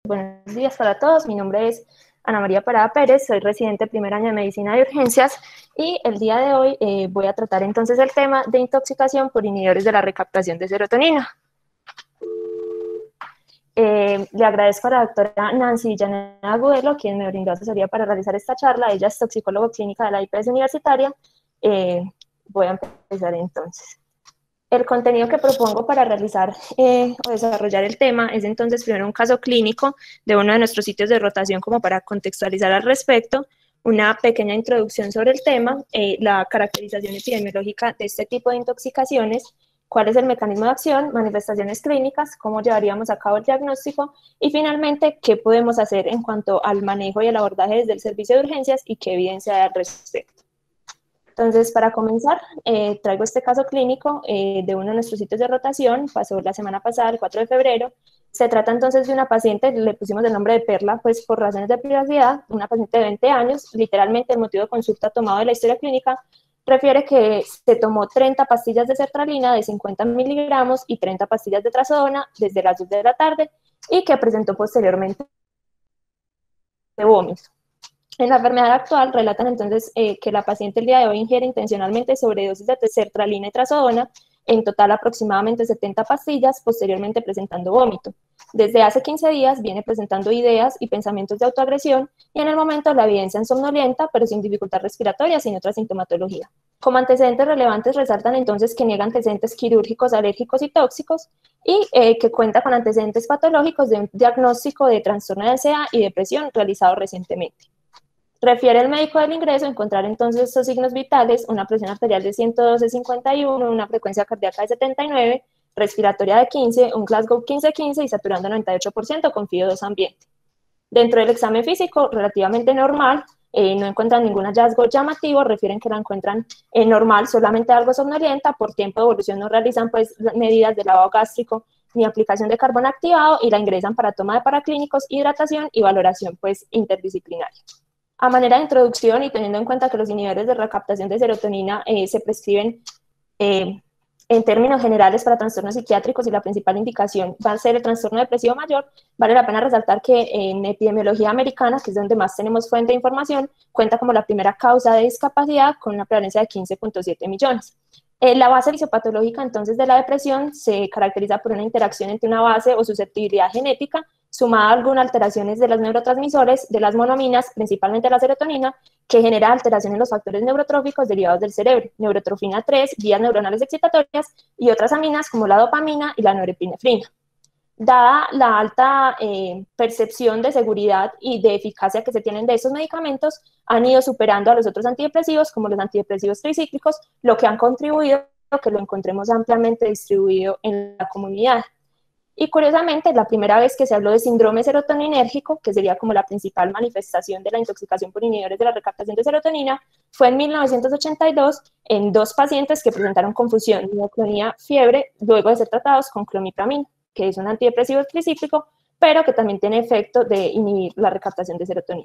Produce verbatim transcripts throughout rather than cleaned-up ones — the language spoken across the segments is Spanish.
Buenos días para todos, mi nombre es Ana María Parada Pérez, soy residente primer año de Medicina de Urgencias y el día de hoy eh, voy a tratar entonces el tema de intoxicación por inhibidores de la recaptación de serotonina. Eh, le agradezco a la doctora Nancy Villaneda Agudelo, quien me brindó asesoría para realizar esta charla. Ella es toxicólogo clínica de la I P S universitaria. Eh, voy a empezar entonces. El contenido que propongo para realizar eh, o desarrollar el tema es entonces primero un caso clínico de uno de nuestros sitios de rotación como para contextualizar al respecto, una pequeña introducción sobre el tema, eh, la caracterización epidemiológica de este tipo de intoxicaciones, cuál es el mecanismo de acción, manifestaciones clínicas, cómo llevaríamos a cabo el diagnóstico y finalmente qué podemos hacer en cuanto al manejo y el abordaje desde el servicio de urgencias y qué evidencia hay al respecto. Entonces, para comenzar, eh, traigo este caso clínico eh, de uno de nuestros sitios de rotación, pasó la semana pasada, el cuatro de febrero. Se trata entonces de una paciente, le pusimos el nombre de Perla, pues por razones de privacidad, una paciente de veinte años, literalmente el motivo de consulta tomado de la historia clínica refiere que se tomó treinta pastillas de sertralina de cincuenta miligramos y treinta pastillas de trazodona desde las dos de la tarde y que presentó posteriormente de vómito. En la enfermedad actual relatan entonces eh, que la paciente el día de hoy ingiere intencionalmente sobredosis de sertralina y trazodona, en total aproximadamente setenta pastillas, posteriormente presentando vómito. Desde hace quince días viene presentando ideas y pensamientos de autoagresión y en el momento la evidencia en somnolienta, pero sin dificultad respiratoria, sin otra sintomatología. Como antecedentes relevantes resaltan entonces que niega antecedentes quirúrgicos, alérgicos y tóxicos y eh, que cuenta con antecedentes patológicos de un diagnóstico de trastorno de ansiedad y depresión realizado recientemente. Refiere el médico del ingreso encontrar entonces estos signos vitales, una presión arterial de ciento doce punto cincuenta y uno, una frecuencia cardíaca de setenta y nueve, respiratoria de quince, un Glasgow quince quince y saturando noventa y ocho por ciento con F I O dos ambiente. Dentro del examen físico, relativamente normal, eh, no encuentran ningún hallazgo llamativo, refieren que la encuentran eh, normal, solamente algo somnolienta, por tiempo de evolución no realizan pues medidas de lavado gástrico ni aplicación de carbón activado y la ingresan para toma de paraclínicos, hidratación y valoración pues interdisciplinaria. A manera de introducción y teniendo en cuenta que los inhibidores de recaptación de serotonina eh, se prescriben eh, en términos generales para trastornos psiquiátricos y la principal indicación va a ser el trastorno depresivo mayor, vale la pena resaltar que en epidemiología americana, que es donde más tenemos fuente de información, cuenta como la primera causa de discapacidad con una prevalencia de quince punto siete millones. Eh, la base fisiopatológica entonces de la depresión se caracteriza por una interacción entre una base o susceptibilidad genética sumada a algunas alteraciones de los neurotransmisores, de las monoaminas, principalmente la serotonina, que genera alteraciones en los factores neurotróficos derivados del cerebro, neurotrofina tres, vías neuronales excitatorias y otras aminas como la dopamina y la norepinefrina. Dada la alta eh, percepción de seguridad y de eficacia que se tienen de estos medicamentos, han ido superando a los otros antidepresivos, como los antidepresivos tricíclicos, lo que han contribuido a que lo encontremos ampliamente distribuido en la comunidad. Y curiosamente, la primera vez que se habló de síndrome serotoninérgico, que sería como la principal manifestación de la intoxicación por inhibidores de la recaptación de serotonina, fue en mil novecientos ochenta y dos en dos pacientes que presentaron confusión, mioclonía, fiebre, luego de ser tratados con clomipramina, que es un antidepresivo tricíclico, pero que también tiene efecto de inhibir la recaptación de serotonina.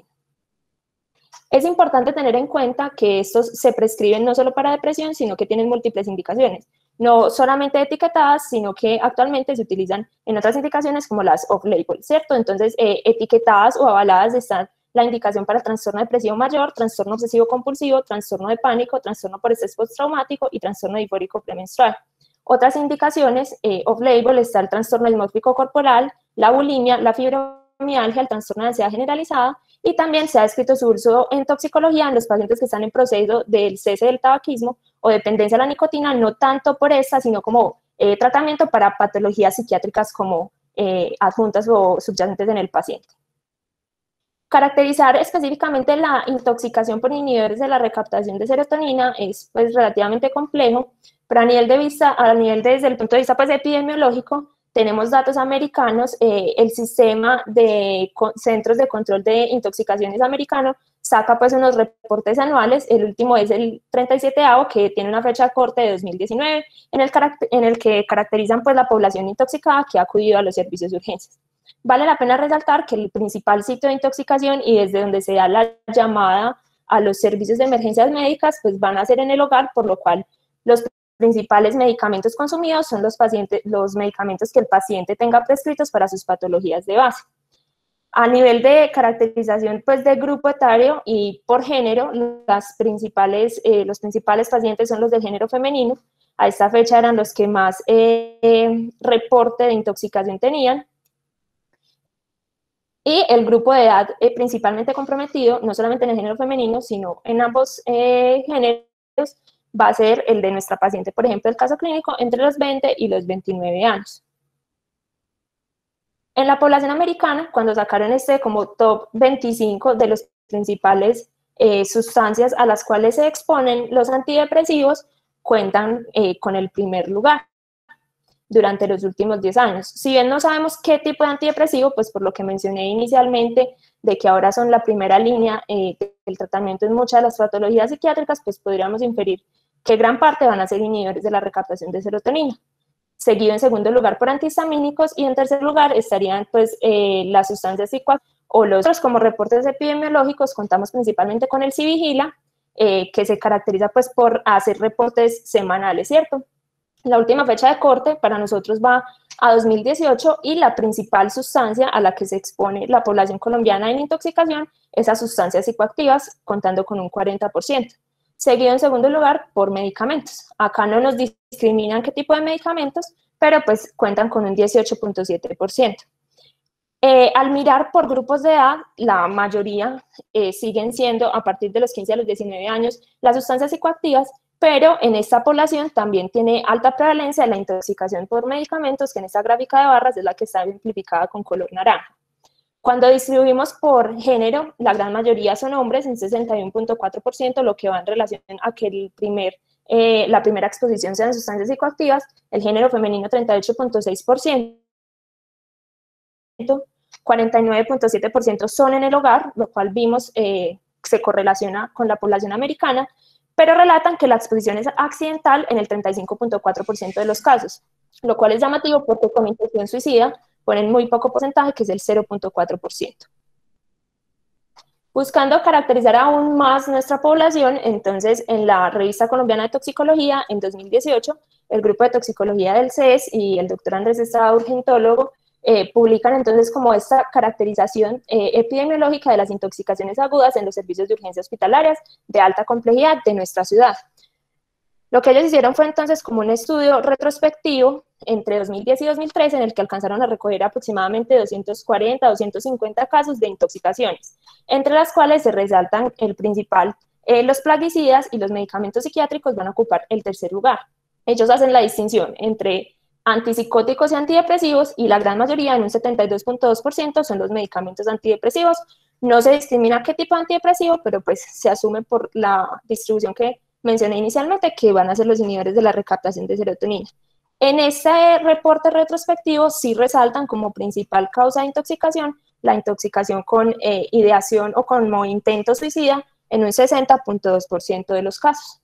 Es importante tener en cuenta que estos se prescriben no solo para depresión, sino que tienen múltiples indicaciones, no solamente etiquetadas, sino que actualmente se utilizan en otras indicaciones como las off-label, ¿cierto? Entonces, eh, etiquetadas o avaladas están la indicación para el trastorno depresivo mayor, trastorno obsesivo compulsivo, trastorno de pánico, trastorno por estrés postraumático y trastorno difórico premenstrual. Otras indicaciones eh, off-label está el trastorno dismórfico corporal, la bulimia, la fibromialgia, el trastorno de ansiedad generalizada, y también se ha descrito su uso en toxicología en los pacientes que están en proceso del cese del tabaquismo o dependencia a la nicotina, no tanto por esta, sino como eh, tratamiento para patologías psiquiátricas como eh, adjuntas o subyacentes en el paciente. Caracterizar específicamente la intoxicación por inhibidores de la recaptación de serotonina es pues relativamente complejo, pero a nivel de vista, a nivel de, desde el punto de vista pues epidemiológico, tenemos datos americanos, eh, el sistema de centros de control de intoxicaciones americano saca pues unos reportes anuales, el último es el treinta y séptimo que tiene una fecha corte de dos mil diecinueve, en el, en el que caracterizan pues la población intoxicada que ha acudido a los servicios de urgencias. Vale la pena resaltar que el principal sitio de intoxicación y desde donde se da la llamada a los servicios de emergencias médicas pues van a ser en el hogar, por lo cual los principales medicamentos consumidos son los, pacientes, los medicamentos que el paciente tenga prescritos para sus patologías de base. A nivel de caracterización pues, de grupo etario y por género, las principales, eh, los principales pacientes son los del género femenino. A esta fecha eran los que más eh, eh, reporte de intoxicación tenían. Y el grupo de edad eh, principalmente comprometido, no solamente en el género femenino, sino en ambos eh, géneros, va a ser el de nuestra paciente, por ejemplo, el caso clínico, entre los veinte y los veintinueve años. En la población americana, cuando sacaron este como top veinticinco de los principales eh, sustancias a las cuales se exponen los antidepresivos, cuentan eh, con el primer lugar durante los últimos diez años. Si bien no sabemos qué tipo de antidepresivo, pues por lo que mencioné inicialmente, de que ahora son la primera línea eh, del tratamiento en muchas de las patologías psiquiátricas, pues podríamos inferir que gran parte van a ser inhibidores de la recaptación de serotonina. Seguido en segundo lugar por antihistamínicos y en tercer lugar estarían pues eh, las sustancias psicoactivas o los otros. Como reportes epidemiológicos contamos principalmente con el Civigila, eh, que se caracteriza pues por hacer reportes semanales, ¿cierto? La última fecha de corte para nosotros va a dos mil dieciocho y la principal sustancia a la que se expone la población colombiana en intoxicación es a sustancias psicoactivas, contando con un cuarenta por ciento. Seguido en segundo lugar por medicamentos. Acá no nos discriminan qué tipo de medicamentos, pero pues cuentan con un dieciocho punto siete por ciento. Eh, al mirar por grupos de edad, la mayoría eh, siguen siendo a partir de los quince a los diecinueve años las sustancias psicoactivas, pero en esta población también tiene alta prevalencia la intoxicación por medicamentos, que en esta gráfica de barras es la que está simplificada con color naranja. Cuando distribuimos por género, la gran mayoría son hombres, en sesenta y uno punto cuatro por ciento, lo que va en relación a que el primer, eh, la primera exposición sean sustancias psicoactivas. El género femenino, treinta y ocho punto seis por ciento. cuarenta y nueve punto siete por ciento son en el hogar, lo cual vimos eh, se correlaciona con la población americana, pero relatan que la exposición es accidental en el treinta y cinco punto cuatro por ciento de los casos, lo cual es llamativo porque con intención suicida ponen muy poco porcentaje, que es el cero punto cuatro por ciento. Buscando caracterizar aún más nuestra población, entonces en la Revista Colombiana de Toxicología, en dos mil dieciocho, el grupo de toxicología del C E S y el doctor Andrés Estrada, urgentólogo, eh, publican entonces como esta caracterización eh, epidemiológica de las intoxicaciones agudas en los servicios de urgencia hospitalarias de alta complejidad de nuestra ciudad. Lo que ellos hicieron fue entonces como un estudio retrospectivo entre dos mil diez y dos mil trece en el que alcanzaron a recoger aproximadamente doscientos cuarenta, doscientos cincuenta casos de intoxicaciones, entre las cuales se resaltan el principal, eh, los plaguicidas y los medicamentos psiquiátricos van a ocupar el tercer lugar. Ellos hacen la distinción entre antipsicóticos y antidepresivos y la gran mayoría, en un setenta y dos punto dos por ciento, son los medicamentos antidepresivos. No se discrimina qué tipo de antidepresivo, pero pues se asume por la distribución que mencioné inicialmente que van a ser los inhibidores de la recaptación de serotonina. En este reporte retrospectivo sí resaltan como principal causa de intoxicación la intoxicación con eh, ideación o como intento suicida en un sesenta punto dos por ciento de los casos.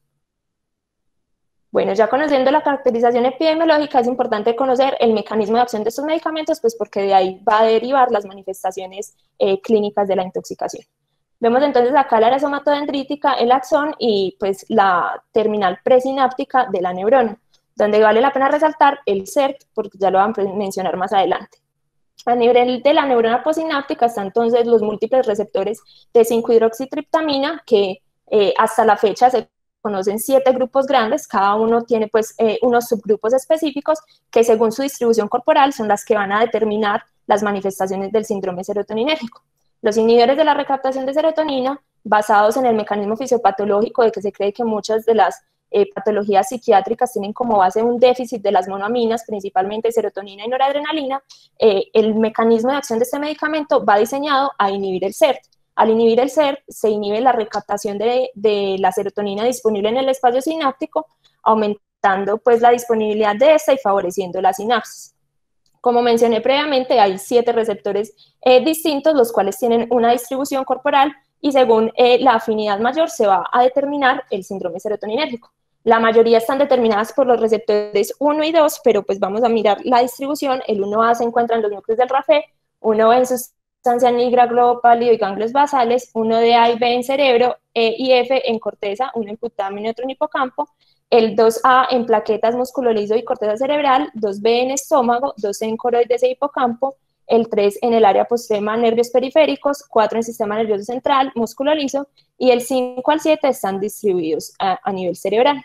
Bueno, ya conociendo la caracterización epidemiológica, es importante conocer el mecanismo de acción de estos medicamentos, pues porque de ahí va a derivar las manifestaciones eh, clínicas de la intoxicación. Vemos entonces acá la área somatodendrítica, el axón y pues la terminal presináptica de la neurona, donde vale la pena resaltar el C E R T, porque ya lo van a mencionar más adelante. A nivel de la neurona posináptica están entonces los múltiples receptores de cinco hidroxitriptamina, que eh, hasta la fecha se conocen siete grupos grandes, cada uno tiene pues eh, unos subgrupos específicos que según su distribución corporal son las que van a determinar las manifestaciones del síndrome serotoninérgico. Los inhibidores de la recaptación de serotonina, basados en el mecanismo fisiopatológico de que se cree que muchas de las eh, patologías psiquiátricas tienen como base un déficit de las monoaminas, principalmente serotonina y noradrenalina, eh, el mecanismo de acción de este medicamento va diseñado a inhibir el C E R T. Al inhibir el C E R T, se inhibe la recaptación de, de la serotonina disponible en el espacio sináptico, aumentando pues la disponibilidad de esta y favoreciendo la sinapsis. Como mencioné previamente, hay siete receptores eh, distintos, los cuales tienen una distribución corporal y según eh, la afinidad mayor se va a determinar el síndrome serotoninérgico. La mayoría están determinadas por los receptores uno y dos, pero pues vamos a mirar la distribución. El uno A se encuentra en los núcleos del R A F E, uno B en sustancia nigra, globo pálido y ganglios basales, uno D A y B en cerebro, E y F en corteza, uno en putamen y otro en hipocampo, el dos A en plaquetas, músculo liso y corteza cerebral, dos B en estómago, dos C en coroides e hipocampo, el tres en el área postema, nervios periféricos, cuatro en el sistema nervioso central, músculo liso, y el cinco al siete están distribuidos a, a nivel cerebral.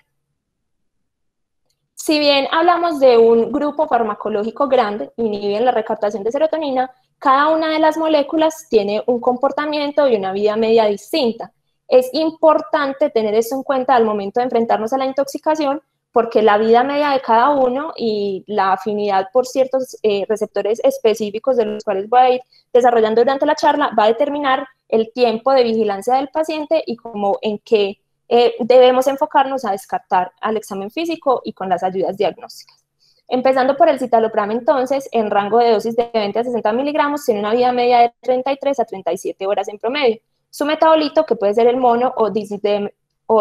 Si bien hablamos de un grupo farmacológico grande, inhiben la recaptación de serotonina, cada una de las moléculas tiene un comportamiento y una vida media distinta. Es importante tener esto en cuenta al momento de enfrentarnos a la intoxicación, porque la vida media de cada uno y la afinidad por ciertos eh, receptores específicos de los cuales voy a ir desarrollando durante la charla va a determinar el tiempo de vigilancia del paciente y cómo en qué eh, debemos enfocarnos a descartar al examen físico y con las ayudas diagnósticas. Empezando por el citalopram, entonces, en rango de dosis de veinte a sesenta miligramos, tiene una vida media de treinta y tres a treinta y siete horas en promedio. Su metabolito, que puede ser el mono o disdem o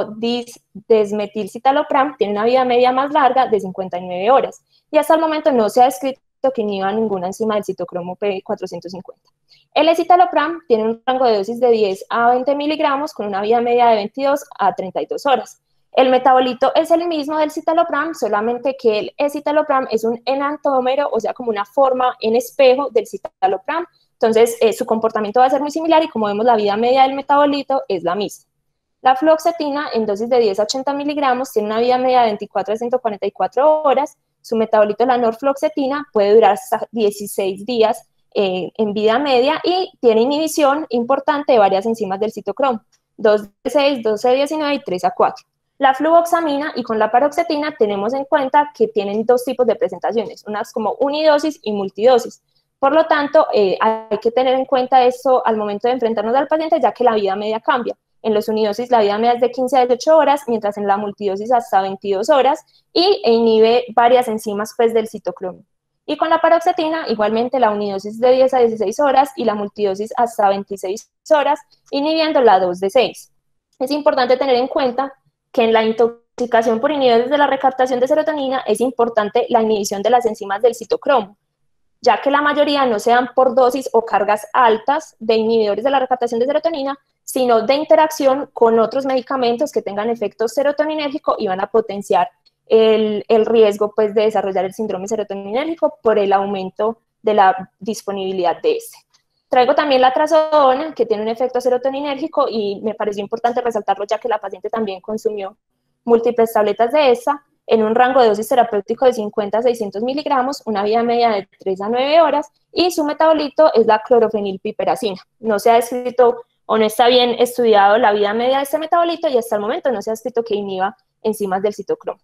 dis-desmetilcitalopram, tiene una vida media más larga de cincuenta y nueve horas, y hasta el momento no se ha descrito que inhiba ninguna enzima del citocromo P cuatrocientos cincuenta. El escitalopram tiene un rango de dosis de diez a veinte miligramos con una vida media de veintidós a treinta y dos horas. El metabolito es el mismo del citalopram, solamente que el escitalopram es un enantómero, o sea, como una forma en espejo del citalopram. Entonces, eh, su comportamiento va a ser muy similar y como vemos, la vida media del metabolito es la misma. La fluoxetina en dosis de diez a ochenta miligramos tiene una vida media de veinticuatro a ciento cuarenta y cuatro horas. Su metabolito, la norfluoxetina, puede durar hasta dieciséis días eh, en vida media y tiene inhibición importante de varias enzimas del citocromo, dos D seis, dos C diecinueve y tres A cuatro. La fluvoxamina y con la paroxetina tenemos en cuenta que tienen dos tipos de presentaciones, unas como unidosis y multidosis. Por lo tanto, eh, hay que tener en cuenta esto al momento de enfrentarnos al paciente, ya que la vida media cambia. En los unidosis la vida media es de quince a dieciocho horas, mientras en la multidosis hasta veintidós horas, y inhibe varias enzimas pues, del citocromo. Y con la paroxetina, igualmente la unidosis de diez a dieciséis horas y la multidosis hasta veintiséis horas, inhibiendo la dos D seis. Es importante tener en cuenta que en la intoxicación por inhibidores de la recaptación de serotonina es importante la inhibición de las enzimas del citocromo, ya que la mayoría no se dan por dosis o cargas altas de inhibidores de la recaptación de serotonina, sino de interacción con otros medicamentos que tengan efecto serotoninérgico y van a potenciar el, el riesgo pues, de desarrollar el síndrome serotoninérgico por el aumento de la disponibilidad de este. Traigo también la trazodona, que tiene un efecto serotoninérgico y me pareció importante resaltarlo ya que la paciente también consumió múltiples tabletas de esta en un rango de dosis terapéutico de cincuenta a seiscientos miligramos, una vida media de tres a nueve horas, y su metabolito es la clorofenilpiperacina. No se ha descrito o no está bien estudiado la vida media de este metabolito y hasta el momento no se ha descrito que inhiba enzimas del citocromo.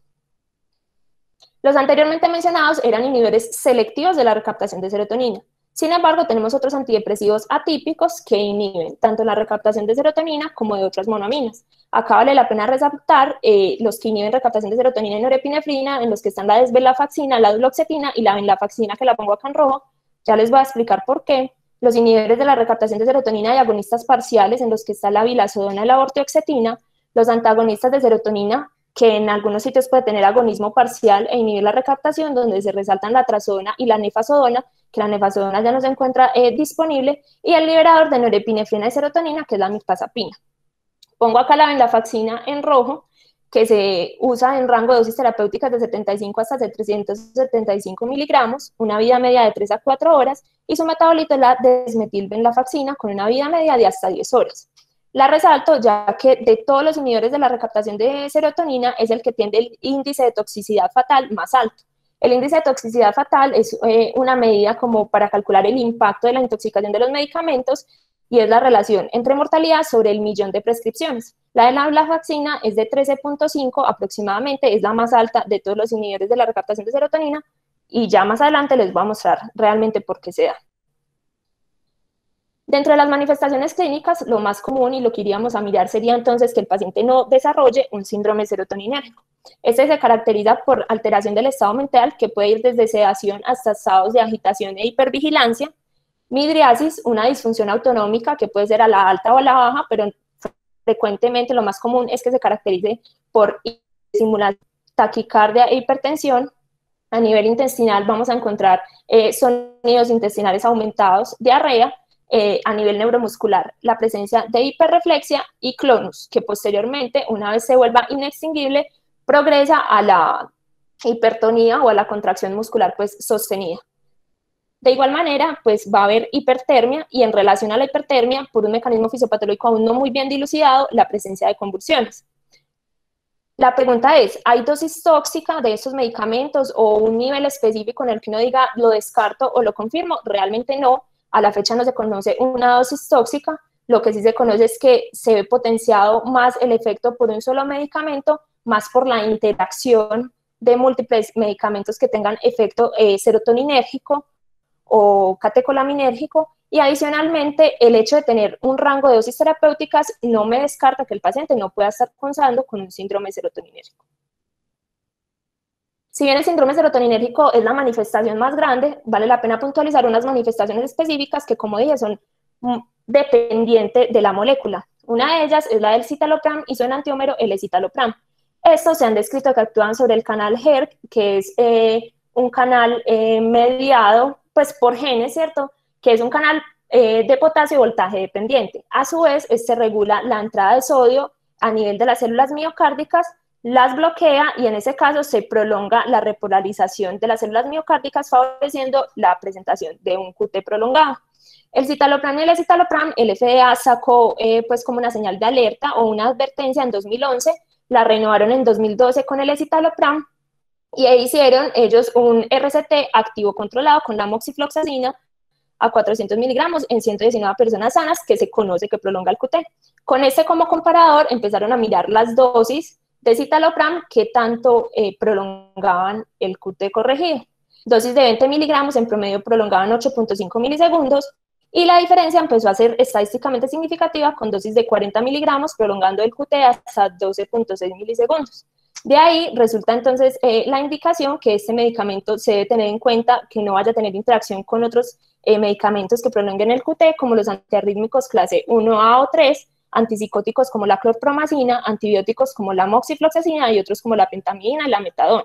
Los anteriormente mencionados eran inhibidores selectivos de la recaptación de serotonina. Sin embargo, tenemos otros antidepresivos atípicos que inhiben tanto la recaptación de serotonina como de otras monoaminas. Acá vale la pena resaltar eh, los que inhiben recaptación de serotonina y norepinefrina, en los que están la desvenlafaxina, la duloxetina y la venlafaxina, que la pongo acá en rojo. Ya les voy a explicar por qué. Los inhibidores de la recaptación de serotonina y agonistas parciales, en los que está la vilazodona y la vortioxetina. Los antagonistas de serotonina, que en algunos sitios puede tener agonismo parcial e inhibir la recaptación, donde se resaltan la trazodona y la nefazodona, que la nefazodona ya no se encuentra eh, disponible, y el liberador de norepinefrina y serotonina, que es la mirtazapina. Pongo acá la venlafaxina en rojo, que se usa en rango de dosis terapéuticas de setenta y cinco hasta trescientos setenta y cinco miligramos, una vida media de tres a cuatro horas, y su metabolito es la desmetilvenlafaxina, con una vida media de hasta diez horas. La resalto ya que de todos los inhibidores de la recaptación de serotonina es el que tiene el índice de toxicidad fatal más alto. El índice de toxicidad fatal es eh, una medida como para calcular el impacto de la intoxicación de los medicamentos y es la relación entre mortalidad sobre el millón de prescripciones. La de la venlafaxina es de trece punto cinco aproximadamente, es la más alta de todos los inhibidores de la recaptación de serotonina y ya más adelante les voy a mostrar realmente por qué se da. Dentro de las manifestaciones clínicas, lo más común y lo que iríamos a mirar sería entonces que el paciente no desarrolle un síndrome serotoninérgico. Este se caracteriza por alteración del estado mental que puede ir desde sedación hasta estados de agitación e hipervigilancia, midriasis, una disfunción autonómica que puede ser a la alta o a la baja, pero frecuentemente lo más común es que se caracterice por estimulación, taquicardia e hipertensión. A nivel intestinal vamos a encontrar eh, sonidos intestinales aumentados, diarrea. Eh, a nivel neuromuscular, la presencia de hiperreflexia y clonus, que posteriormente, una vez se vuelva inextinguible, progresa a la hipertonía o a la contracción muscular pues, sostenida. De igual manera, pues va a haber hipertermia y en relación a la hipertermia, por un mecanismo fisiopatológico aún no muy bien dilucidado, la presencia de convulsiones. La pregunta es, ¿hay dosis tóxica de estos medicamentos o un nivel específico en el que uno diga lo descarto o lo confirmo? Realmente no, a la fecha no se conoce una dosis tóxica, lo que sí se conoce es que se ve potenciado más el efecto por un solo medicamento, más por la interacción de múltiples medicamentos que tengan efecto eh, serotoninérgico o catecolaminérgico, y adicionalmente el hecho de tener un rango de dosis terapéuticas no me descarta que el paciente no pueda estar cursando con un síndrome serotoninérgico. Si bien el síndrome serotoninérgico es la manifestación más grande, vale la pena puntualizar unas manifestaciones específicas que, como dije, son dependientes de la molécula. Una de ellas es la del citalopram y su enantiómero, el escitalopram. Estos se han descrito que actúan sobre el canal H E R C, que es eh, un canal eh, mediado pues, por genes, ¿cierto? Que es un canal eh, de potasio y voltaje dependiente. A su vez, este regula la entrada de sodio a nivel de las células miocárdicas, las bloquea y en ese caso se prolonga la repolarización de las células miocárdicas, favoreciendo la presentación de un Q T prolongado. El citalopram y el escitalopram, el F D A sacó eh, pues como una señal de alerta o una advertencia en dos mil once, la renovaron en dos mil doce con el escitalopram y hicieron ellos un R C T activo controlado con la moxifloxacina a cuatrocientos miligramos en ciento diecinueve personas sanas, que se conoce que prolonga el Q T. Con este como comparador empezaron a mirar las dosis de citalopram que tanto eh, prolongaban el Q T corregido. Dosis de veinte miligramos en promedio prolongaban ocho punto cinco milisegundos, y la diferencia empezó a ser estadísticamente significativa con dosis de cuarenta miligramos prolongando el Q T hasta doce punto seis milisegundos. De ahí resulta entonces eh, la indicación que este medicamento se debe tener en cuenta que no vaya a tener interacción con otros eh, medicamentos que prolonguen el Q T, como los antiarrítmicos clase uno A o tres, antipsicóticos como la clorpromazina, antibióticos como la moxifloxacina y otros como la pentamidina y la metadona.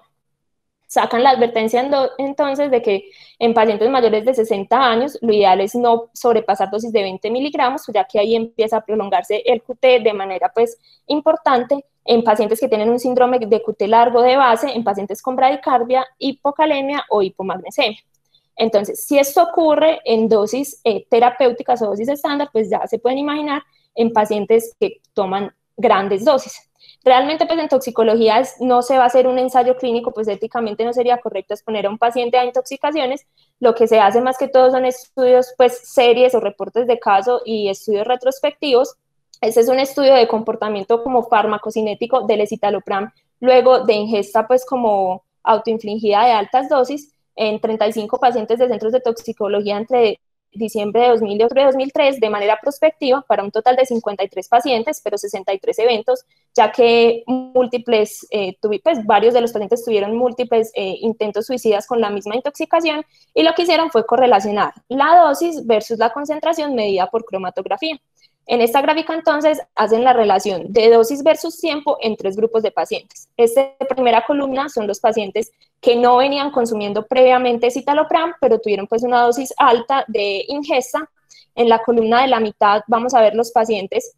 Sacan la advertencia entonces de que en pacientes mayores de sesenta años lo ideal es no sobrepasar dosis de veinte miligramos, ya que ahí empieza a prolongarse el Q T de manera pues importante, en pacientes que tienen un síndrome de Q T largo de base, en pacientes con bradicardia, hipocalemia o hipomagnesemia. Entonces, si esto ocurre en dosis eh, terapéuticas o dosis estándar, pues ya se pueden imaginar en pacientes que toman grandes dosis. Realmente, pues en toxicología no se va a hacer un ensayo clínico, pues éticamente no sería correcto exponer a un paciente a intoxicaciones. Lo que se hace más que todo son estudios, pues series o reportes de caso y estudios retrospectivos. Este es un estudio de comportamiento como farmacocinético del escitalopram, luego de ingesta, pues como autoinfligida de altas dosis, en treinta y cinco pacientes de centros de toxicología entre diciembre de dos mil y octubre de dos mil tres, de manera prospectiva, para un total de cincuenta y tres pacientes, pero sesenta y tres eventos, ya que múltiples, eh, tuve, pues varios de los pacientes tuvieron múltiples eh, intentos suicidas con la misma intoxicación, y lo que hicieron fue correlacionar la dosis versus la concentración medida por cromatografía. En esta gráfica, entonces, hacen la relación de dosis versus tiempo en tres grupos de pacientes. Esta primera columna son los pacientes que no venían consumiendo previamente citalopram, pero tuvieron pues una dosis alta de ingesta. En la columna de la mitad vamos a ver los pacientes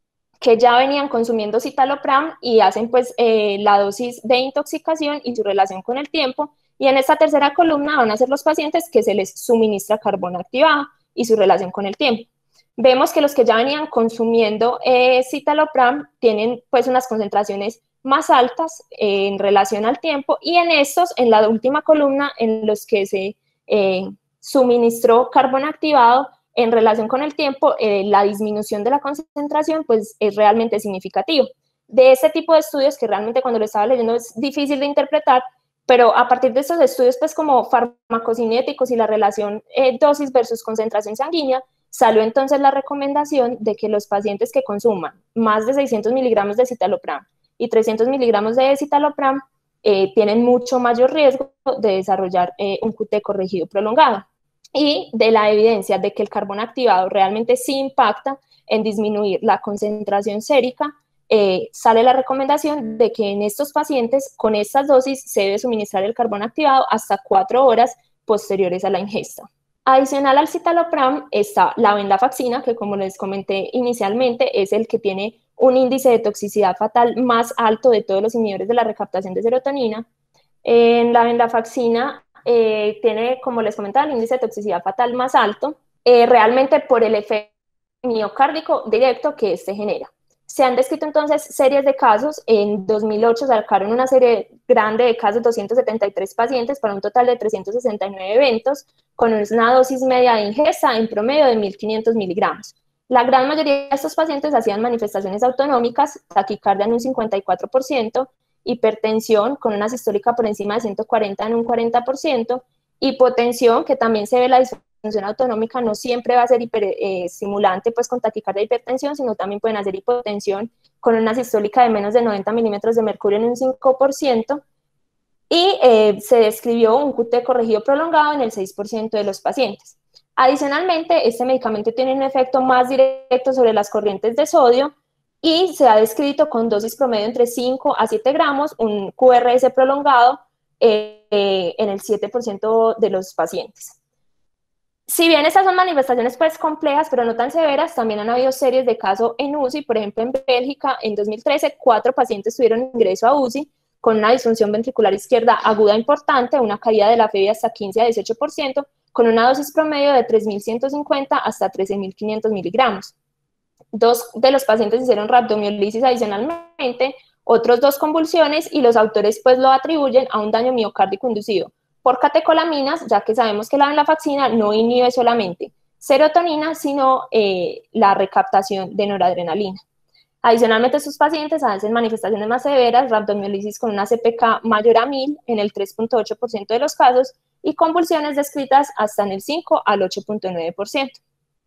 que ya venían consumiendo citalopram y hacen pues eh, la dosis de intoxicación y su relación con el tiempo. Y en esta tercera columna van a ser los pacientes que se les suministra carbono activado y su relación con el tiempo. Vemos que los que ya venían consumiendo eh, citalopram tienen pues unas concentraciones más altas eh, en relación al tiempo, y en estos, en la última columna, en los que se eh, suministró carbono activado en relación con el tiempo, eh, la disminución de la concentración pues es realmente significativo. De este tipo de estudios, que realmente cuando lo estaba leyendo es difícil de interpretar, pero a partir de estos estudios pues como farmacocinéticos y la relación eh, dosis versus concentración sanguínea, salió entonces la recomendación de que los pacientes que consuman más de seiscientos miligramos de citalopram y trescientos miligramos de citalopram eh, tienen mucho mayor riesgo de desarrollar eh, un Q T corregido prolongado. Y de la evidencia de que el carbono activado realmente sí impacta en disminuir la concentración sérica, eh, sale la recomendación de que en estos pacientes con estas dosis se debe suministrar el carbono activado hasta cuatro horas posteriores a la ingesta. Adicional al citalopram está la venlafaxina, que como les comenté inicialmente es el que tiene un índice de toxicidad fatal más alto de todos los inhibidores de la recaptación de serotonina. En la venlafaxina eh, tiene, como les comentaba, el índice de toxicidad fatal más alto, eh, realmente por el efecto miocárdico directo que este genera. Se han descrito entonces series de casos. En dos mil ocho sacaron una serie grande de casos, doscientos setenta y tres pacientes, para un total de trescientos sesenta y nueve eventos, con una dosis media de ingesta en promedio de mil quinientos miligramos. La gran mayoría de estos pacientes hacían manifestaciones autonómicas, taquicardia en un cincuenta y cuatro por ciento, hipertensión con una sistólica por encima de ciento cuarenta en un cuarenta por ciento, hipotensión, que también se ve la disfunción autonómica, no siempre va a ser hiperestimulante, eh, pues con taquicardia e hipertensión, sino también pueden hacer hipotensión con una sistólica de menos de noventa milímetros de mercurio en un cinco por ciento, y eh, se describió un Q T corregido prolongado en el seis por ciento de los pacientes. Adicionalmente, este medicamento tiene un efecto más directo sobre las corrientes de sodio y se ha descrito con dosis promedio entre cinco a siete gramos, un Q R S prolongado eh, eh, en el siete por ciento de los pacientes. Si bien estas son manifestaciones pues complejas, pero no tan severas, también han habido series de casos en U C I. Por ejemplo, en Bélgica, en dos mil trece, cuatro pacientes tuvieron ingreso a U C I con una disfunción ventricular izquierda aguda importante, una caída de la F E V I hasta quince a dieciocho por ciento, con una dosis promedio de tres mil ciento cincuenta hasta trece mil quinientos miligramos. Dos de los pacientes hicieron rhabdomiolisis adicionalmente, otros dos convulsiones, y los autores pues lo atribuyen a un daño miocárdico inducido por catecolaminas, ya que sabemos que la venlafaxina no inhibe solamente serotonina, sino eh, la recaptación de noradrenalina. Adicionalmente, estos pacientes hacen manifestaciones más severas, rhabdomiolisis con una C P K mayor a mil en el tres punto ocho por ciento de los casos y convulsiones descritas hasta en el cinco al ocho punto nueve por ciento.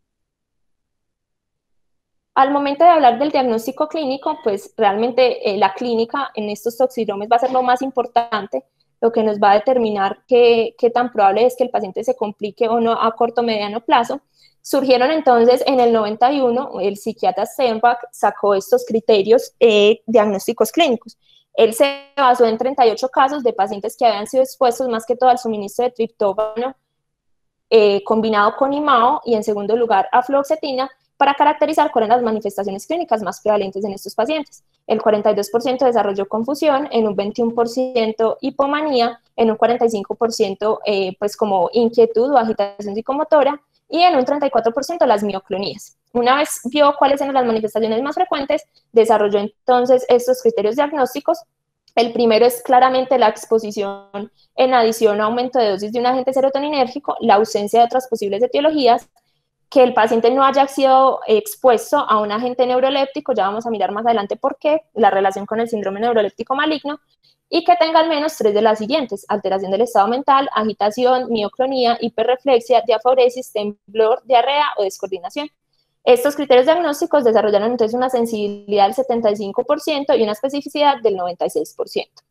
Al momento de hablar del diagnóstico clínico, pues realmente eh, la clínica en estos toxidromes va a ser lo más importante, lo que nos va a determinar qué, qué tan probable es que el paciente se complique o no a corto o mediano plazo. Surgieron entonces en el noventa y uno, el psiquiatra Steinbach sacó estos criterios eh, diagnósticos clínicos. Él se basó en treinta y ocho casos de pacientes que habían sido expuestos más que todo al suministro de triptófano eh, combinado con IMAO y en segundo lugar a fluoxetina, para caracterizar cuáles eran las manifestaciones clínicas más prevalentes en estos pacientes. El cuarenta y dos por ciento desarrolló confusión, en un veintiuno por ciento hipomanía, en un cuarenta y cinco por ciento eh, pues como inquietud o agitación psicomotora, y en un treinta y cuatro por ciento las mioclonías. Una vez vio cuáles eran las manifestaciones más frecuentes, desarrolló entonces estos criterios diagnósticos. El primero es claramente la exposición en adición a aumento de dosis de un agente serotoninérgico, la ausencia de otras posibles etiologías, que el paciente no haya sido expuesto a un agente neuroléptico, ya vamos a mirar más adelante por qué, la relación con el síndrome neuroléptico maligno, y que tenga al menos tres de las siguientes: alteración del estado mental, agitación, mioclonía, hiperreflexia, diaforesis, temblor, diarrea o descoordinación. Estos criterios diagnósticos desarrollaron entonces una sensibilidad del setenta y cinco por ciento y una especificidad del noventa y seis por ciento.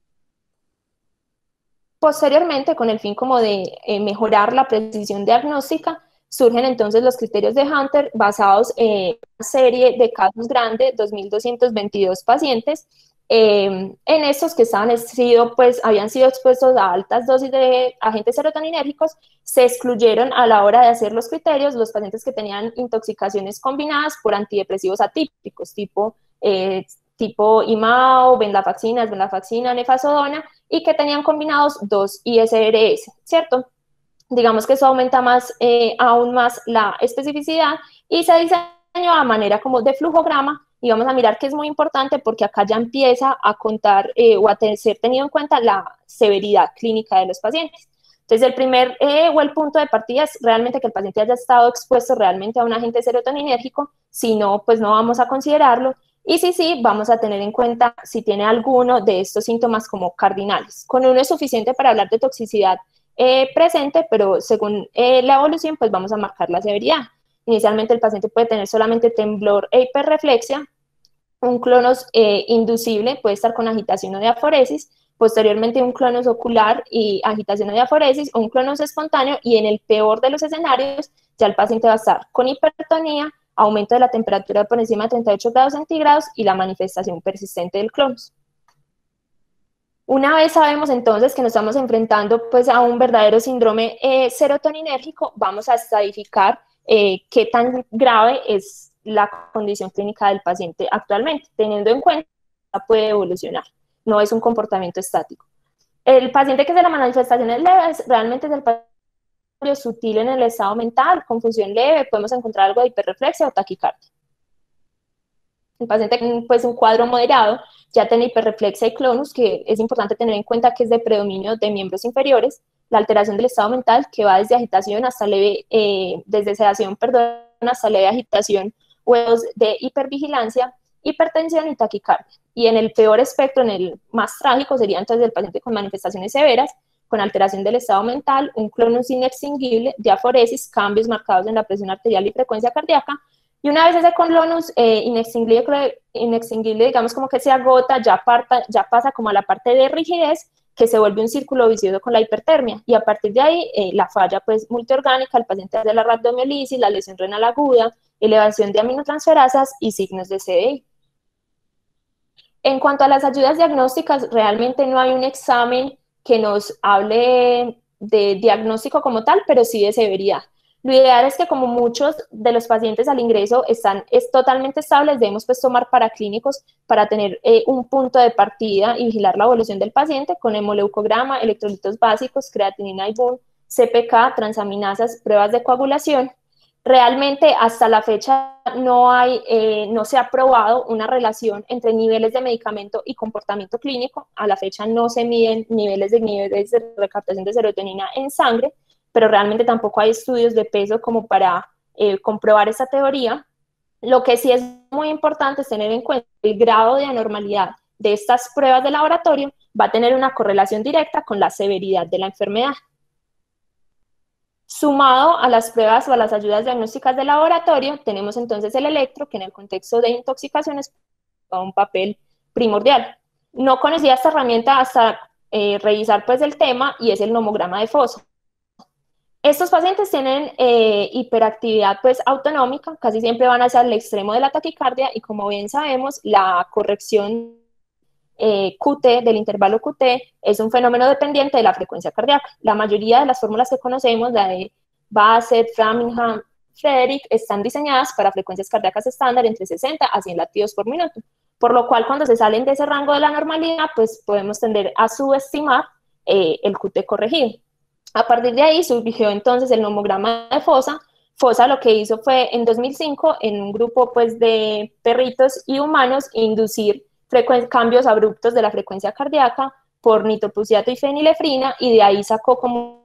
Posteriormente, con el fin como de eh, mejorar la precisión diagnóstica, surgen entonces los criterios de Hunter basados en una serie de casos grandes, dos mil doscientos veintidós pacientes, eh, en estos que estaban sido, pues, habían sido expuestos a altas dosis de agentes serotoninérgicos. Se excluyeron a la hora de hacer los criterios los pacientes que tenían intoxicaciones combinadas por antidepresivos atípicos, tipo, eh, tipo IMAO, venlafaxina, venlafaxina, nefazodona, y que tenían combinados dos I S R S, ¿cierto? Digamos que eso aumenta más, eh, aún más la especificidad, y se diseñó a manera como de flujograma, y vamos a mirar que es muy importante porque acá ya empieza a contar eh, o a ser tenido en cuenta la severidad clínica de los pacientes. Entonces, el primer eh, o el punto de partida es realmente que el paciente haya estado expuesto realmente a un agente serotoninérgico. Si no, pues no vamos a considerarlo. Y si sí, vamos a tener en cuenta si tiene alguno de estos síntomas como cardinales. Con uno es suficiente para hablar de toxicidad Eh, presente, pero según eh, la evolución, pues vamos a marcar la severidad. Inicialmente el paciente puede tener solamente temblor e hiperreflexia, un clonos eh, inducible, puede estar con agitación o diaforesis, posteriormente un clonos ocular y agitación o diaforesis, o un clonos espontáneo, y en el peor de los escenarios, ya el paciente va a estar con hipertonía, aumento de la temperatura por encima de treinta y ocho grados centígrados y la manifestación persistente del clonos. Una vez sabemos entonces que nos estamos enfrentando pues a un verdadero síndrome eh, serotoninérgico, vamos a estadificar eh, qué tan grave es la condición clínica del paciente actualmente, teniendo en cuenta que puede evolucionar, no es un comportamiento estático. El paciente que se la manifestaciones leves realmente es el paciente sutil en el estado mental, confusión leve, podemos encontrar algo de hiperreflexia o taquicardia. El paciente pues un cuadro moderado ya tiene hiperreflexia y clonus, que es importante tener en cuenta que es de predominio de miembros inferiores, la alteración del estado mental que va desde agitación hasta leve, eh, desde sedación, perdón, hasta leve agitación, huevos de hipervigilancia, hipertensión y taquicardia. Y en el peor espectro, en el más trágico, sería entonces el paciente con manifestaciones severas, con alteración del estado mental, un clonus inextinguible, diaforesis, cambios marcados en la presión arterial y frecuencia cardíaca. Y una vez ese clonus eh, inextinguible, inextinguible, digamos como que se agota, ya, parta, ya pasa como a la parte de rigidez, que se vuelve un círculo vicioso con la hipertermia. Y a partir de ahí, eh, la falla pues multiorgánica, el paciente hace la rhabdomiolisis, la lesión renal aguda, elevación de aminotransferasas y signos de C D I. En cuanto a las ayudas diagnósticas, realmente no hay un examen que nos hable de diagnóstico como tal, pero sí de severidad. Lo ideal es que como muchos de los pacientes al ingreso están es totalmente estables, debemos pues tomar paraclínicos para tener eh, un punto de partida y vigilar la evolución del paciente con hemoleucograma, electrolitos básicos, creatinina y B U N, C P K, transaminasas, pruebas de coagulación. Realmente hasta la fecha no, hay, eh, no se ha probado una relación entre niveles de medicamento y comportamiento clínico. A la fecha no se miden niveles de, niveles de recaptación de serotonina en sangre, pero realmente tampoco hay estudios de peso como para eh, comprobar esa teoría. Lo que sí es muy importante es tener en cuenta el grado de anormalidad de estas pruebas de laboratorio va a tener una correlación directa con la severidad de la enfermedad. Sumado a las pruebas o a las ayudas diagnósticas de laboratorio, tenemos entonces el electro, que en el contexto de intoxicaciones juega un papel primordial. No conocía esta herramienta hasta eh, revisar pues el tema, y es el nomograma de fosa. Estos pacientes tienen eh, hiperactividad pues autonómica, casi siempre van hacia el extremo de la taquicardia, y como bien sabemos, la corrección Eh, Q T, del intervalo Q T, es un fenómeno dependiente de la frecuencia cardíaca. La mayoría de las fórmulas que conocemos, la de Bassett, Framingham, Frederick, están diseñadas para frecuencias cardíacas estándar entre sesenta a cien latidos por minuto, por lo cual cuando se salen de ese rango de la normalidad, pues podemos tender a subestimar eh, el Q T corregido. A partir de ahí surgió entonces el nomograma de fosa. Fosa lo que hizo fue en dos mil cinco, en un grupo pues de perritos y humanos, inducir cambios abruptos de la frecuencia cardíaca por nitroprusiato y fenilefrina, y de ahí sacó como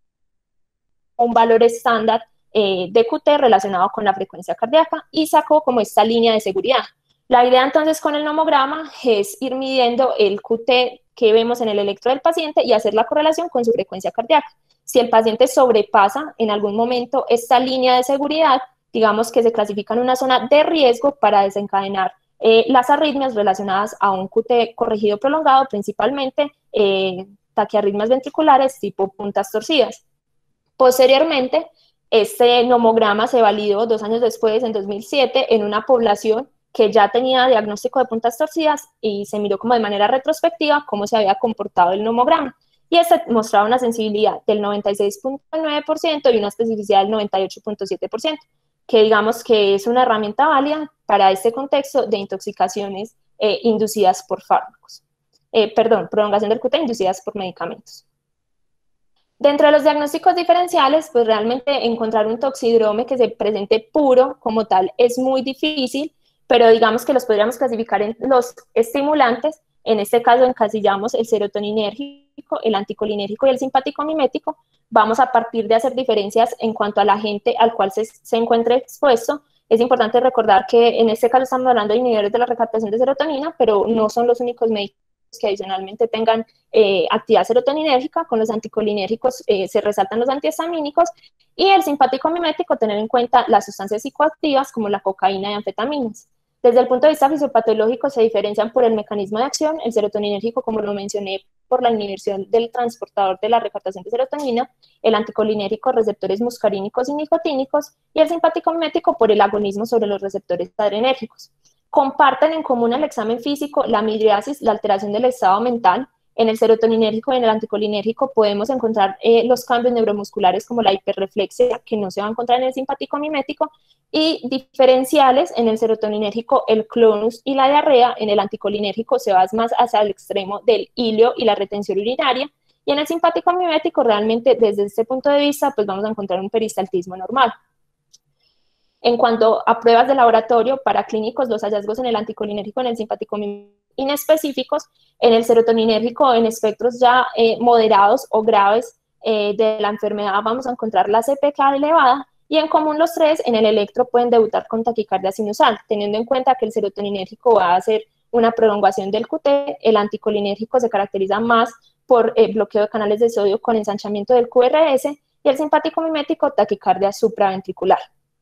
un valor estándar eh, de Q T relacionado con la frecuencia cardíaca, y sacó como esta línea de seguridad. La idea entonces con el nomograma es ir midiendo el Q T que vemos en el electro del paciente y hacer la correlación con su frecuencia cardíaca. Si el paciente sobrepasa en algún momento esta línea de seguridad, digamos que se clasifica en una zona de riesgo para desencadenar Eh, las arritmias relacionadas a un Q T corregido prolongado, principalmente eh, taquiarritmias ventriculares tipo puntas torcidas. Posteriormente, este nomograma se validó dos años después, en dos mil siete, en una población que ya tenía diagnóstico de puntas torcidas, y se miró como de manera retrospectiva cómo se había comportado el nomograma. Y este mostraba una sensibilidad del noventa y seis punto nueve por ciento y una especificidad del noventa y ocho punto siete por ciento. Que digamos que es una herramienta válida para este contexto de intoxicaciones eh, inducidas por fármacos. Eh, perdón, prolongación del Q T inducidas por medicamentos. Dentro de los diagnósticos diferenciales, pues realmente encontrar un toxidrome que se presente puro como tal es muy difícil, pero digamos que los podríamos clasificar en los estimulantes. En este caso encasillamos el serotoninérgico, el anticolinérgico y el simpático mimético. Vamos a partir de hacer diferencias en cuanto al agente al cual se, se encuentre expuesto. Es importante recordar que en este caso estamos hablando de inhibidores de la recaptación de serotonina, pero no son los únicos medicamentos que adicionalmente tengan eh, actividad serotoninérgica. Con los anticolinérgicos eh, se resaltan los antihistamínicos, y el simpático mimético, tener en cuenta las sustancias psicoactivas como la cocaína y anfetaminas. Desde el punto de vista fisiopatológico se diferencian por el mecanismo de acción, el serotoninérgico, como lo mencioné, por la inhibición del transportador de la recaptación de serotonina, el anticolinérgico, receptores muscarínicos y nicotínicos, y el simpático mimético por el agonismo sobre los receptores adrenérgicos. Comparten en común el examen físico, la midriasis, la alteración del estado mental, En el serotoninérgico y en el anticolinérgico podemos encontrar eh, los cambios neuromusculares como la hiperreflexia, que no se va a encontrar en el simpático mimético, y diferenciales en el serotoninérgico, el clonus y la diarrea. En el anticolinérgico se va más hacia el extremo del ilio y la retención urinaria, y en el simpático mimético realmente desde este punto de vista pues vamos a encontrar un peristaltismo normal. En cuanto a pruebas de laboratorio para clínicos, los hallazgos en el anticolinérgico, en el simpático mimético inespecíficos, en el serotoninérgico en espectros ya eh, moderados o graves eh, de la enfermedad vamos a encontrar la C P K elevada, y en común los tres en el electro pueden debutar con taquicardia sinusal, teniendo en cuenta que el serotoninérgico va a hacer una prolongación del Q T, el anticolinérgico se caracteriza más por eh, bloqueo de canales de sodio con ensanchamiento del Q R S, y el simpático mimético taquicardia supraventricular.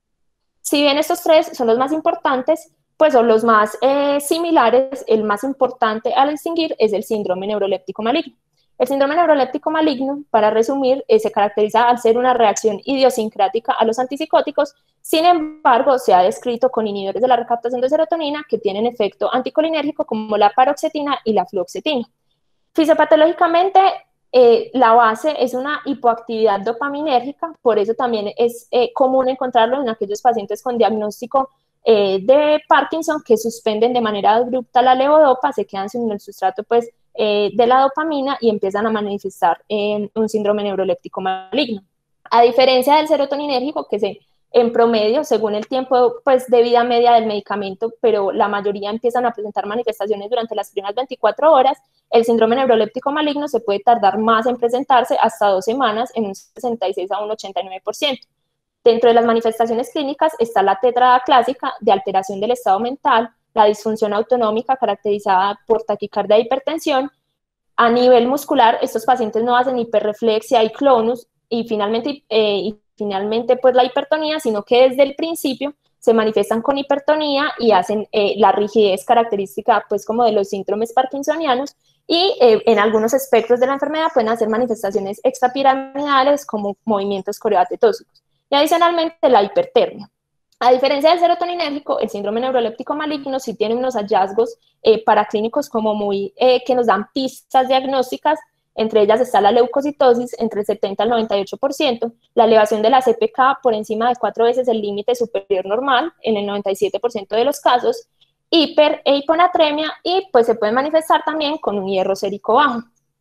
Si bien estos tres son los más importantes, pues son los más eh, similares, el más importante a distinguir es el síndrome neuroléptico maligno. El síndrome neuroléptico maligno, para resumir, eh, se caracteriza al ser una reacción idiosincrática a los antipsicóticos. Sin embargo, se ha descrito con inhibidores de la recaptación de serotonina que tienen efecto anticolinérgico como la paroxetina y la fluoxetina. Fisiopatológicamente, eh, la base es una hipoactividad dopaminérgica, por eso también es eh, común encontrarlo en aquellos pacientes con diagnóstico eh, de Parkinson que suspenden de manera abrupta la levodopa, se quedan sin el sustrato pues, eh, de la dopamina y empiezan a manifestar eh, un síndrome neuroléptico maligno. A diferencia del serotoninérgico, que se, en promedio, según el tiempo pues, de vida media del medicamento, pero la mayoría empiezan a presentar manifestaciones durante las primeras veinticuatro horas, el síndrome neuroléptico maligno se puede tardar más en presentarse hasta dos semanas en un sesenta y seis a un ochenta y nueve por ciento. Dentro de las manifestaciones clínicas está la tétrada clásica de alteración del estado mental, la disfunción autonómica caracterizada por taquicardia e hipertensión. A nivel muscular, estos pacientes no hacen hiperreflexia y clonus y finalmente, eh, y finalmente pues la hipertonía, sino que desde el principio se manifiestan con hipertonía y hacen eh, la rigidez característica pues como de los síndromes parkinsonianos, y eh, en algunos espectros de la enfermedad pueden hacer manifestaciones extrapiramidales como movimientos coreoatetóxicos. Y adicionalmente la hipertermia. A diferencia del serotoninérgico, el síndrome neuroléptico maligno sí tiene unos hallazgos eh, paraclínicos como muy, eh, que nos dan pistas diagnósticas. Entre ellas está la leucocitosis entre el setenta al noventa y ocho por ciento, la elevación de la C P K por encima de cuatro veces el límite superior normal en el noventa y siete por ciento de los casos, hiper e hiponatremia, y pues se puede manifestar también con un hierro sérico bajo.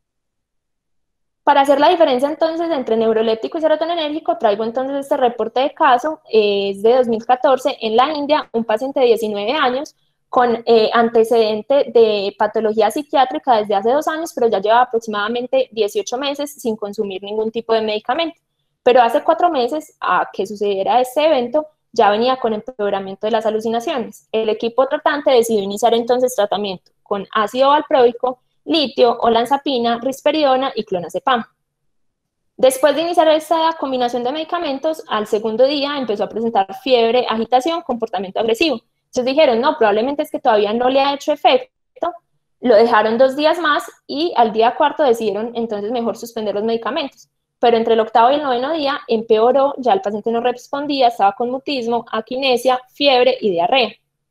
Para hacer la diferencia entonces entre neuroléptico y serotoninérgico, traigo entonces este reporte de caso, eh, es de dos mil catorce, en la India, un paciente de diecinueve años con eh, antecedente de patología psiquiátrica desde hace dos años, pero ya lleva aproximadamente dieciocho meses sin consumir ningún tipo de medicamento. Pero hace cuatro meses, a que sucediera este evento, ya venía con empeoramiento de las alucinaciones. El equipo tratante decidió iniciar entonces tratamiento con ácido valproico, litio, olanzapina, risperidona y clonazepam. Después de iniciar esta combinación de medicamentos, al segundo día empezó a presentar fiebre, agitación, comportamiento agresivo. Entonces dijeron, no, probablemente es que todavía no le ha hecho efecto, lo dejaron dos días más y al día cuarto decidieron entonces mejor suspender los medicamentos. Pero entre el octavo y el noveno día empeoró, ya el paciente no respondía, estaba con mutismo, aquinesia, fiebre y diarrea.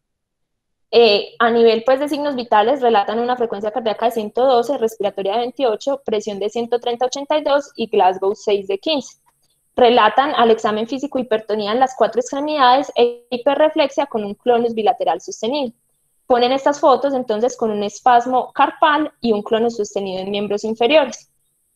Eh, a nivel pues, de signos vitales, relatan una frecuencia cardíaca de ciento doce, respiratoria de veintiocho, presión de ciento treinta a ochenta y dos y Glasgow seis de quince. Relatan al examen físico hipertonía en las cuatro extremidades e hiperreflexia con un clonus bilateral sostenido. Ponen estas fotos entonces con un espasmo carpal y un clonus sostenido en miembros inferiores.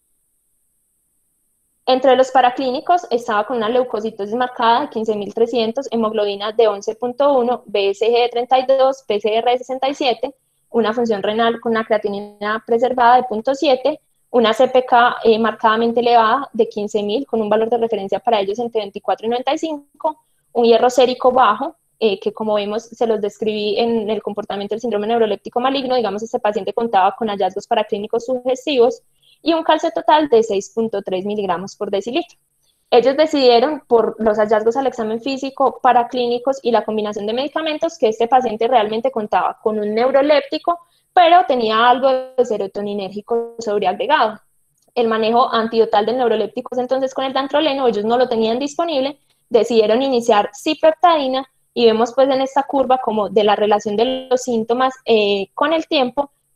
Entre los paraclínicos estaba con una leucocitosis marcada de quince mil trescientos, hemoglobina de once punto uno, B S G de treinta y dos, P C R de sesenta y siete, una función renal con una creatinina preservada de punto siete, una C P K eh, marcadamente elevada de quince mil con un valor de referencia para ellos entre veinticuatro y noventa y cinco, un hierro sérico bajo, eh, que como vemos se los describí en el comportamiento del síndrome neuroléptico maligno. Digamos, este paciente contaba con hallazgos paraclínicos sugestivos, y un calcio total de seis punto tres miligramos por decilitro. Ellos decidieron, por los hallazgos al examen físico, paraclínicos y la combinación de medicamentos, que este paciente realmente contaba con un neuroléptico, pero tenía algo de serotoninérgico sobreagregado. El manejo antidotal del neuroléptico entonces con el dantroleno, ellos no lo tenían disponible, decidieron iniciar cipeptadina, y vemos pues en esta curva como de la relación de los síntomas eh, con el tiempo,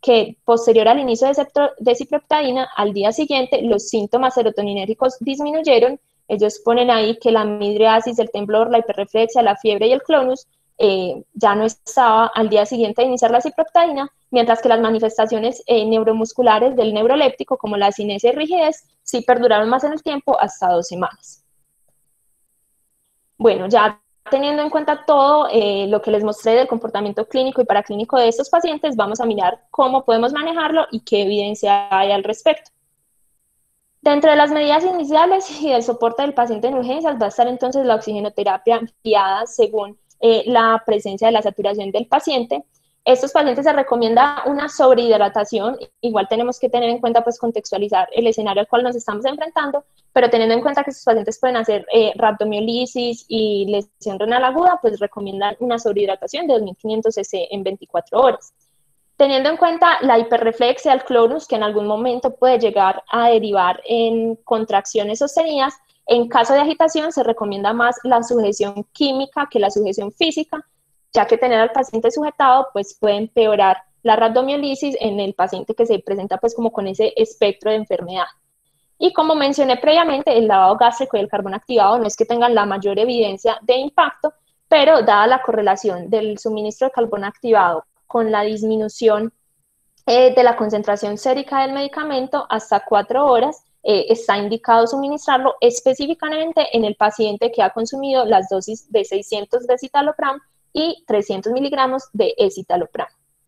que posterior al inicio de, de ciprofloxacina, al día siguiente los síntomas serotoninérgicos disminuyeron. Ellos ponen ahí que la midriasis, el temblor, la hiperreflexia, la fiebre y el clonus eh, ya no estaba al día siguiente de iniciar la ciprofloxacina, mientras que las manifestaciones eh, neuromusculares del neuroléptico, como la cinesia y rigidez, sí perduraron más en el tiempo, hasta dos semanas. Bueno, ya teniendo en cuenta todo eh, lo que les mostré del comportamiento clínico y paraclínico de estos pacientes, vamos a mirar cómo podemos manejarlo y qué evidencia hay al respecto. Dentro de las medidas iniciales y del soporte del paciente en urgencias va a estar entonces la oxigenoterapia guiada según eh, la presencia de la saturación del paciente. Estos pacientes se recomienda una sobrehidratación, igual tenemos que tener en cuenta, pues, contextualizar el escenario al cual nos estamos enfrentando, pero teniendo en cuenta que estos pacientes pueden hacer eh, rhabdomiolisis y lesión renal aguda, pues recomiendan una sobrehidratación de dos mil quinientos cc en veinticuatro horas. Teniendo en cuenta la hiperreflexia, el clonus, que en algún momento puede llegar a derivar en contracciones sostenidas, en caso de agitación se recomienda más la sujeción química que la sujeción física, ya que tener al paciente sujetado pues puede empeorar la rhabdomiolisis en el paciente que se presenta pues como con ese espectro de enfermedad. Y como mencioné previamente, el lavado gástrico y el carbón activado no es que tengan la mayor evidencia de impacto, pero dada la correlación del suministro de carbón activado con la disminución eh, de la concentración sérica del medicamento hasta cuatro horas, eh, está indicado suministrarlo específicamente en el paciente que ha consumido las dosis de seiscientos de citalopram y trescientos miligramos de escitalopram.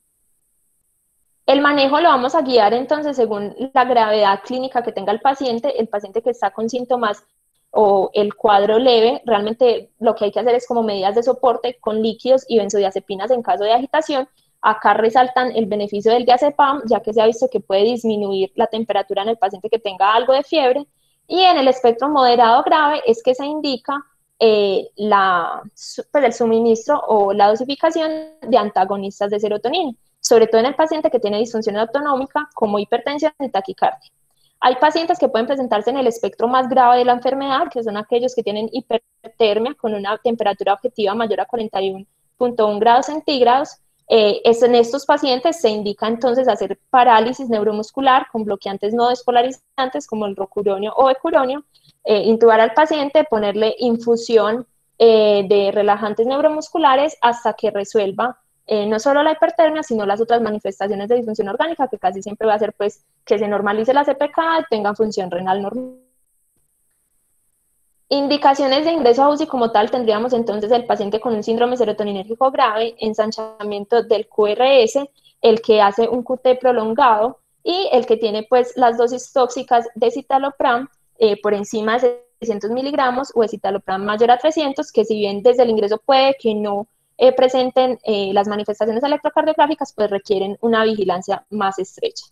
El manejo lo vamos a guiar entonces según la gravedad clínica que tenga el paciente. El paciente que está con síntomas o el cuadro leve, realmente lo que hay que hacer es como medidas de soporte con líquidos y benzodiazepinas en caso de agitación. Acá resaltan el beneficio del diazepam, ya que se ha visto que puede disminuir la temperatura en el paciente que tenga algo de fiebre. Y en el espectro moderado grave es que se indica eh, la, pues el suministro o la dosificación de antagonistas de serotonina, sobre todo en el paciente que tiene disfunción autonómica como hipertensión y taquicardia. Hay pacientes que pueden presentarse en el espectro más grave de la enfermedad, que son aquellos que tienen hipertermia con una temperatura objetiva mayor a cuarenta y uno punto uno grados centígrados. Eh, es en estos pacientes se indica entonces hacer parálisis neuromuscular con bloqueantes no despolarizantes como el rocuronio o ecuronio, eh, intubar al paciente, ponerle infusión eh, de relajantes neuromusculares hasta que resuelva eh, no solo la hipertermia, sino las otras manifestaciones de disfunción orgánica, que casi siempre va a ser pues que se normalice la C P K y tenga función renal normal. Indicaciones de ingreso a U C I como tal, tendríamos entonces el paciente con un síndrome serotoninérgico grave, ensanchamiento del Q R S, el que hace un Q T prolongado y el que tiene pues las dosis tóxicas de citalopram eh, por encima de seiscientos miligramos o de citalopram mayor a trescientos, que si bien desde el ingreso puede que no eh, presenten eh, las manifestaciones electrocardiográficas, pues requieren una vigilancia más estrecha.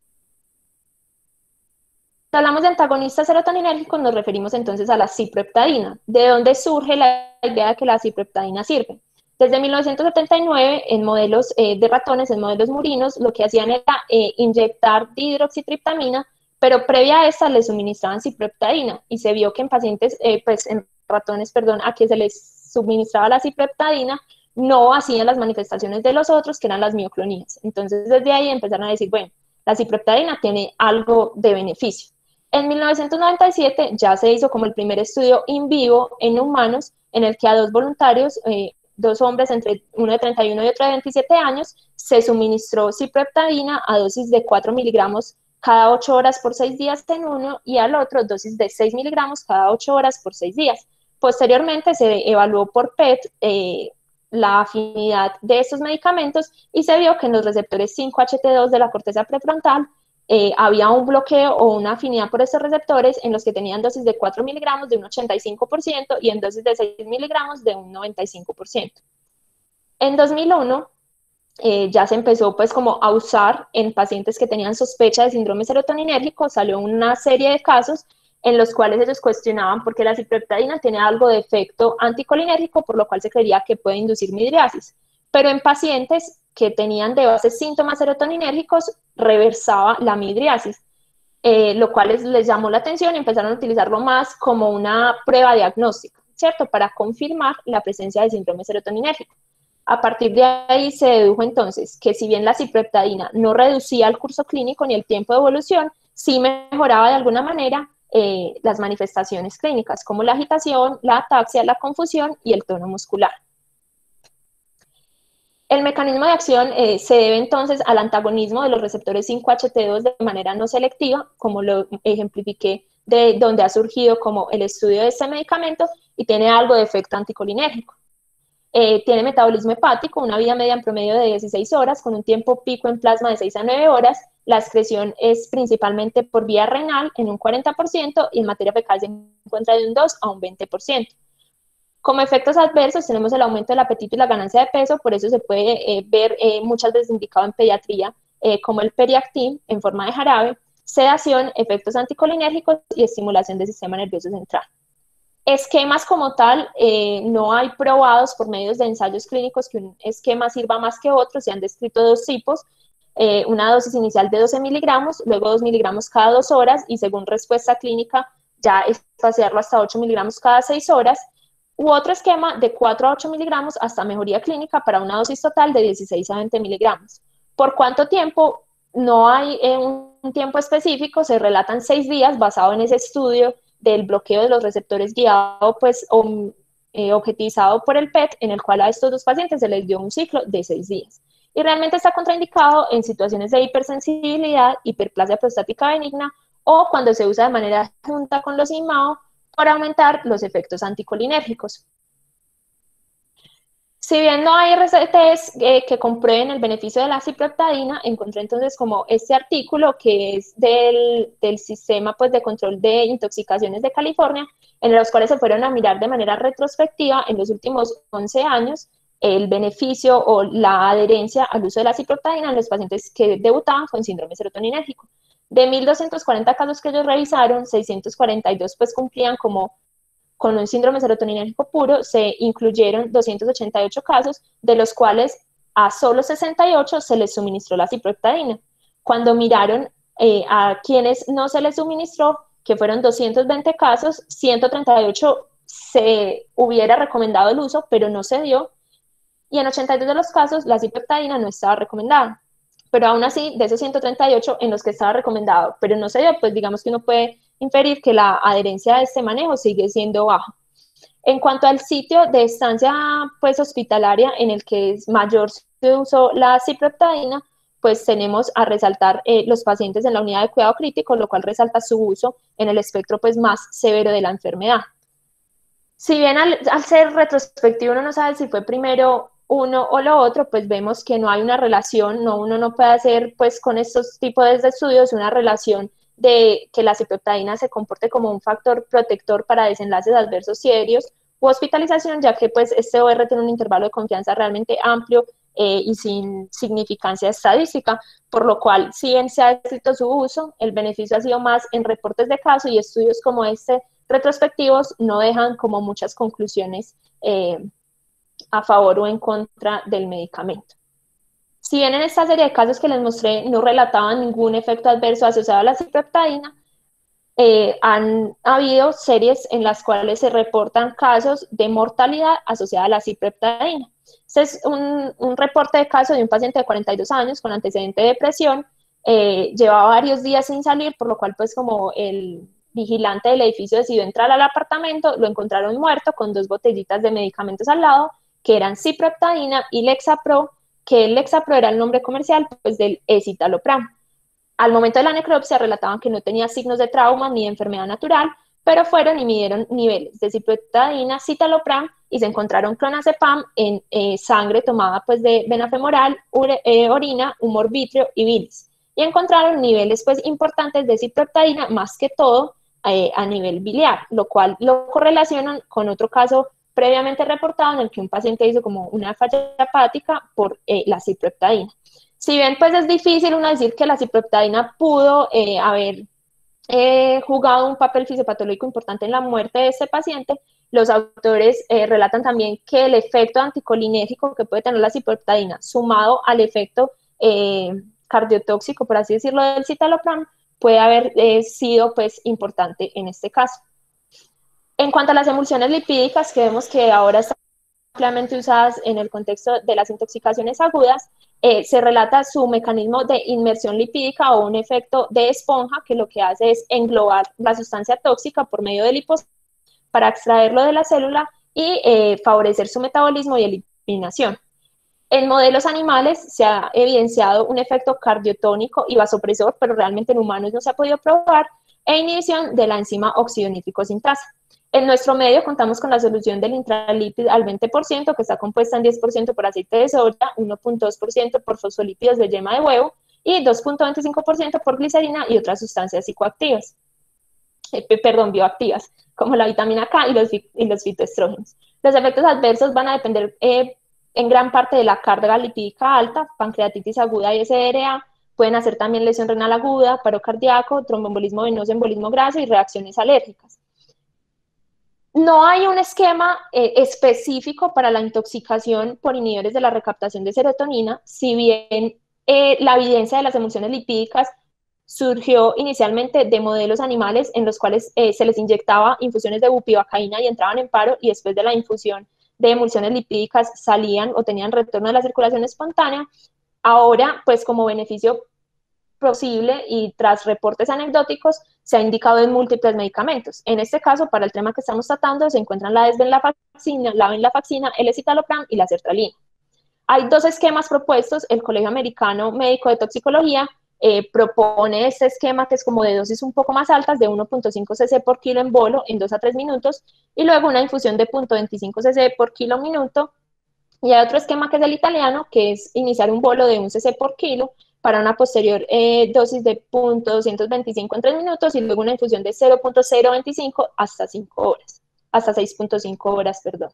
Cuando hablamos de antagonistas serotoninérgicos, nos referimos entonces a la ciprofloxacina. ¿De dónde surge la idea de que la ciprofloxacina sirve? Desde mil novecientos setenta y nueve, en modelos eh, de ratones, en modelos murinos, lo que hacían era eh, inyectar dihidroxitriptamina, pero previa a esta les suministraban ciprofloxacina, y se vio que en pacientes, eh, pues en ratones, perdón, a que se les suministraba la ciprofloxacina, no hacían las manifestaciones de los otros, que eran las mioclonías. Entonces, desde ahí empezaron a decir, bueno, la ciprofloxacina tiene algo de beneficio. En mil novecientos noventa y siete ya se hizo como el primer estudio in vivo en humanos, en el que a dos voluntarios, eh, dos hombres, entre uno de treinta y uno y otro de veintisiete años, se suministró ciprofloxacina a dosis de cuatro miligramos cada ocho horas por seis días en uno, y al otro dosis de seis miligramos cada ocho horas por seis días. Posteriormente se evaluó por P E T eh, la afinidad de estos medicamentos y se vio que en los receptores cinco H T dos de la corteza prefrontal Eh, había un bloqueo o una afinidad por estos receptores en los que tenían dosis de cuatro miligramos de un ochenta y cinco por ciento y en dosis de seis miligramos de un noventa y cinco por ciento. En dos mil uno eh, ya se empezó pues como a usar en pacientes que tenían sospecha de síndrome serotoninérgico. Salió una serie de casos en los cuales ellos cuestionaban por qué la ciprofloxacina tiene algo de efecto anticolinérgico, por lo cual se creía que puede inducir midriasis. Pero en pacientes que tenían de base síntomas serotoninérgicos, reversaba la midriasis, eh, lo cual les, les llamó la atención y empezaron a utilizarlo más como una prueba diagnóstica, ¿cierto? Para confirmar la presencia de síndrome serotoninérgico. A partir de ahí se dedujo entonces que si bien la cipreptadina no reducía el curso clínico ni el tiempo de evolución, sí mejoraba de alguna manera eh, las manifestaciones clínicas, como la agitación, la ataxia, la confusión y el tono muscular. El mecanismo de acción eh, se debe entonces al antagonismo de los receptores cinco H T dos de manera no selectiva, como lo ejemplifiqué de donde ha surgido como el estudio de este medicamento, y tiene algo de efecto anticolinérgico. Eh, tiene metabolismo hepático, una vida media en promedio de dieciséis horas, con un tiempo pico en plasma de seis a nueve horas. La excreción es principalmente por vía renal en un cuarenta por ciento y en materia fecal se encuentra de un dos a un veinte por ciento. Como efectos adversos tenemos el aumento del apetito y la ganancia de peso, por eso se puede eh, ver eh, muchas veces indicado en pediatría eh, como el Periactin en forma de jarabe, sedación, efectos anticolinérgicos y estimulación del sistema nervioso central. Esquemas como tal, eh, no hay probados por medios de ensayos clínicos que un esquema sirva más que otro, se han descrito dos tipos, eh, una dosis inicial de doce miligramos, luego dos miligramos cada dos horas y según respuesta clínica ya espaciarlo hasta ocho miligramos cada seis horas, u otro esquema de cuatro a ocho miligramos hasta mejoría clínica para una dosis total de dieciséis a veinte miligramos. ¿Por cuánto tiempo? No hay eh, un tiempo específico, se relatan seis días basado en ese estudio del bloqueo de los receptores guiado, pues, o, eh, objetivizado por el P E T, en el cual a estos dos pacientes se les dio un ciclo de seis días. Y realmente está contraindicado en situaciones de hipersensibilidad, hiperplasia prostática benigna, o cuando se usa de manera junta con los I M A O para aumentar los efectos anticolinérgicos. Si bien no hay recetas eh, que comprueben el beneficio de la cipreptadina, encontré entonces como este artículo que es del, del sistema pues, de control de intoxicaciones de California, en los cuales se fueron a mirar de manera retrospectiva en los últimos once años el beneficio o la adherencia al uso de la cipreptadina en los pacientes que debutaban con síndrome serotoninérgico. De mil doscientos cuarenta casos que ellos revisaron, seiscientos cuarenta y dos pues cumplían como con un síndrome serotoninérgico puro, se incluyeron doscientos ochenta y ocho casos, de los cuales a solo sesenta y ocho se les suministró la cipreptadina. Cuando miraron eh, a quienes no se les suministró, que fueron doscientos veinte casos, ciento treinta y ocho se hubiera recomendado el uso, pero no se dio, y en ochenta y dos de los casos la cipreptadina no estaba recomendada. Pero aún así, de esos ciento treinta y ocho en los que estaba recomendado, pero no se dio, pues digamos que uno puede inferir que la adherencia a este manejo sigue siendo baja. En cuanto al sitio de estancia pues, hospitalaria en el que es mayor se usó la cipreptadina, pues tenemos a resaltar eh, los pacientes en la unidad de cuidado crítico, lo cual resalta su uso en el espectro pues, más severo de la enfermedad. Si bien al, al ser retrospectivo uno no sabe si fue primero uno o lo otro, pues vemos que no hay una relación, no, uno no puede hacer pues con estos tipos de estudios una relación de que la cipreptadina se comporte como un factor protector para desenlaces adversos serios u hospitalización, ya que pues este O R tiene un intervalo de confianza realmente amplio eh, y sin significancia estadística, por lo cual si bien se ha descrito su uso, el beneficio ha sido más en reportes de caso y estudios como este retrospectivos no dejan como muchas conclusiones eh, a favor o en contra del medicamento. Si bien en esta serie de casos que les mostré no relataban ningún efecto adverso asociado a la cipreptadina, eh, han habido series en las cuales se reportan casos de mortalidad asociada a la cipreptadina. Este es un, un reporte de caso de un paciente de cuarenta y dos años con antecedente de depresión, eh, llevaba varios días sin salir, por lo cual pues como el vigilante del edificio decidió entrar al apartamento, lo encontraron muerto con dos botellitas de medicamentos al lado, que eran cipreptadina y Lexapro, que el Lexapro era el nombre comercial pues, del escitalopram. Al momento de la necropsia relataban que no tenía signos de trauma ni de enfermedad natural, pero fueron y midieron niveles de cipreptadina, citalopram y se encontraron clonazepam en eh, sangre tomada pues, de vena femoral, ure, eh, orina, humor vítreo y bilis. Y encontraron niveles pues, importantes de cipreptadina, más que todo eh, a nivel biliar, lo cual lo correlacionan con otro caso previamente reportado en el que un paciente hizo como una falla hepática por eh, la cipreptadina. Si bien pues es difícil uno decir que la cipreptadina pudo eh, haber eh, jugado un papel fisiopatológico importante en la muerte de ese paciente, los autores eh, relatan también que el efecto anticolinérgico que puede tener la cipreptadina sumado al efecto eh, cardiotóxico, por así decirlo, del citalopram, puede haber eh, sido pues importante en este caso. En cuanto a las emulsiones lipídicas, que vemos que ahora están ampliamente usadas en el contexto de las intoxicaciones agudas, eh, se relata su mecanismo de inmersión lipídica o un efecto de esponja que lo que hace es englobar la sustancia tóxica por medio de lipos para extraerlo de la célula y eh, favorecer su metabolismo y eliminación. En modelos animales se ha evidenciado un efecto cardiotónico y vasopresor, pero realmente en humanos no se ha podido probar, e inhibición de la enzima oxidonítrico sintasa. En nuestro medio contamos con la solución del intralípido al veinte por ciento, que está compuesta en diez por ciento por aceite de soya, uno punto dos por ciento por fosfolípidos de yema de huevo y dos punto veinticinco por ciento por glicerina y otras sustancias psicoactivas, eh, perdón, bioactivas, como la vitamina K y los, y los fitoestrógenos. Los efectos adversos van a depender eh, en gran parte de la carga lipídica alta, pancreatitis aguda y S R A, pueden hacer también lesión renal aguda, paro cardíaco, tromboembolismo venoso, embolismo graso y reacciones alérgicas. No hay un esquema eh, específico para la intoxicación por inhibidores de la recaptación de serotonina, si bien eh, la evidencia de las emulsiones lipídicas surgió inicialmente de modelos animales en los cuales eh, se les inyectaba infusiones de bupivacaína y entraban en paro, y después de la infusión de emulsiones lipídicas salían o tenían retorno de la circulación espontánea. Ahora, pues como beneficio posible y tras reportes anecdóticos, se ha indicado en múltiples medicamentos. En este caso, para el tema que estamos tratando, se encuentran la desvenlafaxina, la venlafaxina, el escitalopram y la sertralina. Hay dos esquemas propuestos. El Colegio Americano Médico de Toxicología eh, propone este esquema que es como de dosis un poco más altas, de uno punto cinco cc por kilo en bolo en dos a tres minutos, y luego una infusión de cero punto veinticinco cc por kilo minuto. Y hay otro esquema que es el italiano, que es iniciar un bolo de un cc por kilo para una posterior eh, dosis de punto doscientos veinticinco en tres minutos y luego una infusión de cero punto cero veinticinco hasta cinco horas, hasta seis punto cinco horas, perdón.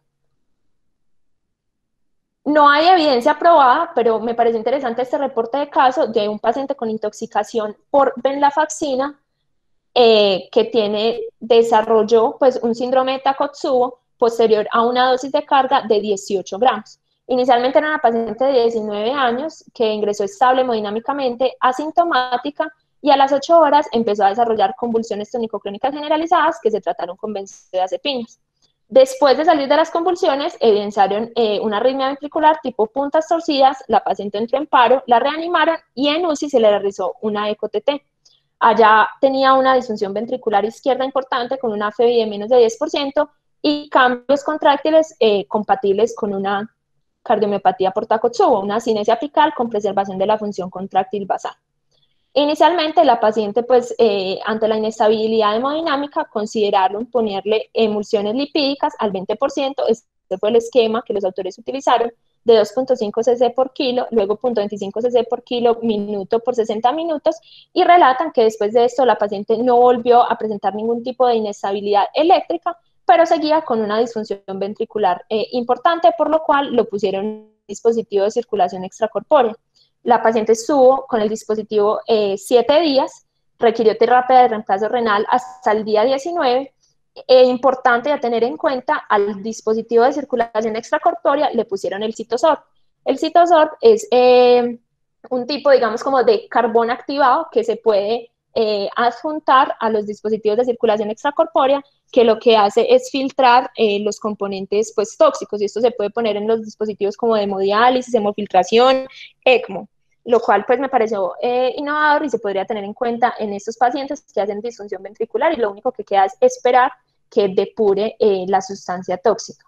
No hay evidencia probada, pero me parece interesante este reporte de caso de un paciente con intoxicación por venlafaxina eh, que tiene, desarrolló pues, un síndrome de Takotsubo posterior a una dosis de carga de dieciocho gramos. Inicialmente era una paciente de diecinueve años que ingresó estable hemodinámicamente, asintomática, y a las ocho horas empezó a desarrollar convulsiones tónico-clónicas generalizadas que se trataron con benzodiazepinas. Después de salir de las convulsiones, evidenciaron eh, una arritmia ventricular tipo puntas torcidas, la paciente entró en paro, la reanimaron y en U C I se le realizó una eco T T. Allá tenía una disfunción ventricular izquierda importante con una F E B I de menos de diez por ciento y cambios contráctiles eh, compatibles con una cardiomiopatía por Takotsubo, una cinesia apical con preservación de la función contráctil basal. Inicialmente la paciente, pues, eh, ante la inestabilidad hemodinámica, consideraron ponerle emulsiones lipídicas al veinte por ciento, este fue el esquema que los autores utilizaron, de dos punto cinco cc por kilo, luego cero punto veinticinco cc por kilo minuto por sesenta minutos, y relatan que después de esto la paciente no volvió a presentar ningún tipo de inestabilidad eléctrica, pero seguía con una disfunción ventricular eh, importante, por lo cual lo pusieron en un dispositivo de circulación extracorpórea. La paciente estuvo con el dispositivo eh, siete días, requirió terapia de reemplazo renal hasta el día diecinueve. Eh, importante a tener en cuenta, al dispositivo de circulación extracorpórea le pusieron el Cytosorb. El Cytosorb es eh, un tipo, digamos, como de carbón activado que se puede eh, adjuntar a los dispositivos de circulación extracorpórea, que lo que hace es filtrar eh, los componentes pues, tóxicos, y esto se puede poner en los dispositivos como de hemodiálisis, hemofiltración, ECMO, lo cual pues me pareció eh, innovador y se podría tener en cuenta en estos pacientes que hacen disfunción ventricular y lo único que queda es esperar que depure eh, la sustancia tóxica.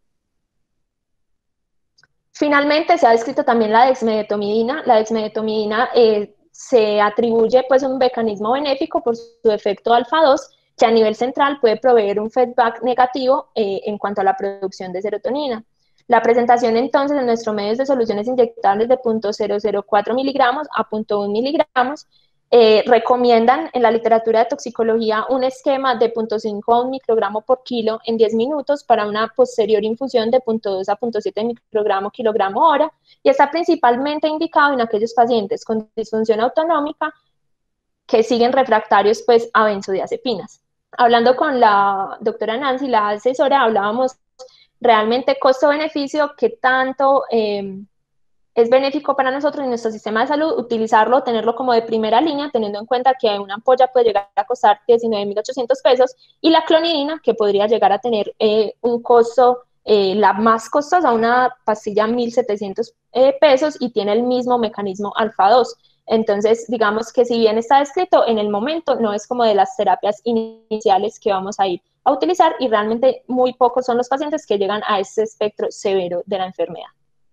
Finalmente se ha descrito también la dexmedetomidina. La dexmedetomidina eh, se atribuye pues un mecanismo benéfico por su efecto alfa dos, que a nivel central puede proveer un feedback negativo eh, en cuanto a la producción de serotonina. La presentación entonces en nuestro medio es de soluciones inyectables de cero punto cero cero cuatro miligramos a cero punto uno miligramos. Eh, recomiendan en la literatura de toxicología un esquema de cero punto cinco a un microgramo por kilo en diez minutos para una posterior infusión de cero punto dos a cero punto siete microgramo kilogramo hora, y está principalmente indicado en aquellos pacientes con disfunción autonómica que siguen refractarios pues, a benzodiazepinas. Hablando con la doctora Nancy, la asesora, hablábamos realmente costo-beneficio, qué tanto eh, es benéfico para nosotros en nuestro sistema de salud utilizarlo, tenerlo como de primera línea, teniendo en cuenta que una ampolla puede llegar a costar diecinueve mil ochocientos pesos, y la clonidina, que podría llegar a tener eh, un costo eh, la más costosa, una pastilla mil setecientos eh, pesos y tiene el mismo mecanismo alfa dos. Entonces, digamos que si bien está descrito, en el momento no es como de las terapias iniciales que vamos a ir a utilizar y realmente muy pocos son los pacientes que llegan a este espectro severo de la enfermedad.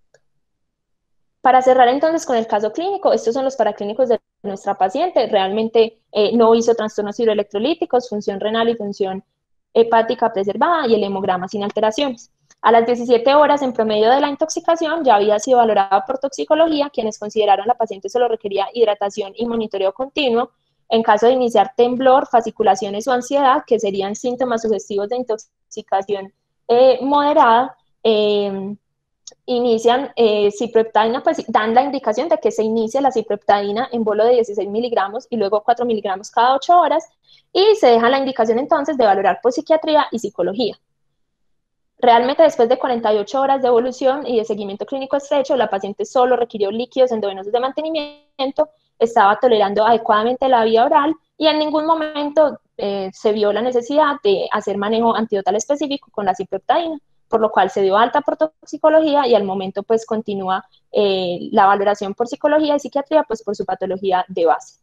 Para cerrar entonces con el caso clínico, estos son los paraclínicos de nuestra paciente. Realmente eh, no hizo trastornos hidroelectrolíticos, función renal y función hepática preservada y el hemograma sin alteraciones. A las diecisiete horas en promedio de la intoxicación ya había sido valorada por toxicología, quienes consideraron la paciente solo requería hidratación y monitoreo continuo. En caso de iniciar temblor, fasciculaciones o ansiedad, que serían síntomas sugestivos de intoxicación eh, moderada, eh, inician eh, cipreptaina, pues dan la indicación de que se inicia la cipreptaina en bolo de dieciséis miligramos y luego cuatro miligramos cada ocho horas y se deja la indicación entonces de valorar por psiquiatría y psicología. Realmente después de cuarenta y ocho horas de evolución y de seguimiento clínico estrecho, la paciente solo requirió líquidos endovenosos de mantenimiento, estaba tolerando adecuadamente la vía oral y en ningún momento eh, se vio la necesidad de hacer manejo antidotal específico con la cipreptaina, por lo cual se dio alta por toxicología y al momento pues continúa eh, la valoración por psicología y psiquiatría pues por su patología de base.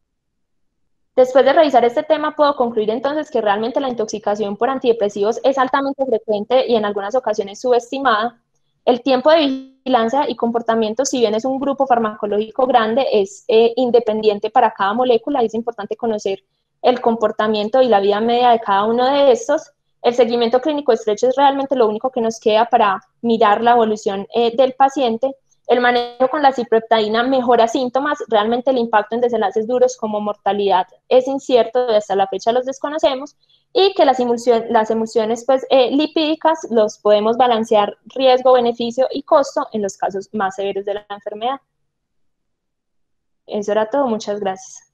Después de revisar este tema, puedo concluir entonces que realmente la intoxicación por antidepresivos es altamente frecuente y en algunas ocasiones subestimada. El tiempo de vigilancia y comportamiento, si bien es un grupo farmacológico grande, es eh, independiente para cada molécula y es importante conocer el comportamiento y la vida media de cada uno de estos. El seguimiento clínico estrecho es realmente lo único que nos queda para mirar la evolución eh, del paciente. El manejo con la cipreptaina mejora síntomas, realmente el impacto en desenlaces duros como mortalidad es incierto, hasta la fecha los desconocemos, y que las, emulsiones, las emulsiones pues, eh, lipídicas los podemos balancear riesgo, beneficio y costo en los casos más severos de la enfermedad. Eso era todo, muchas gracias.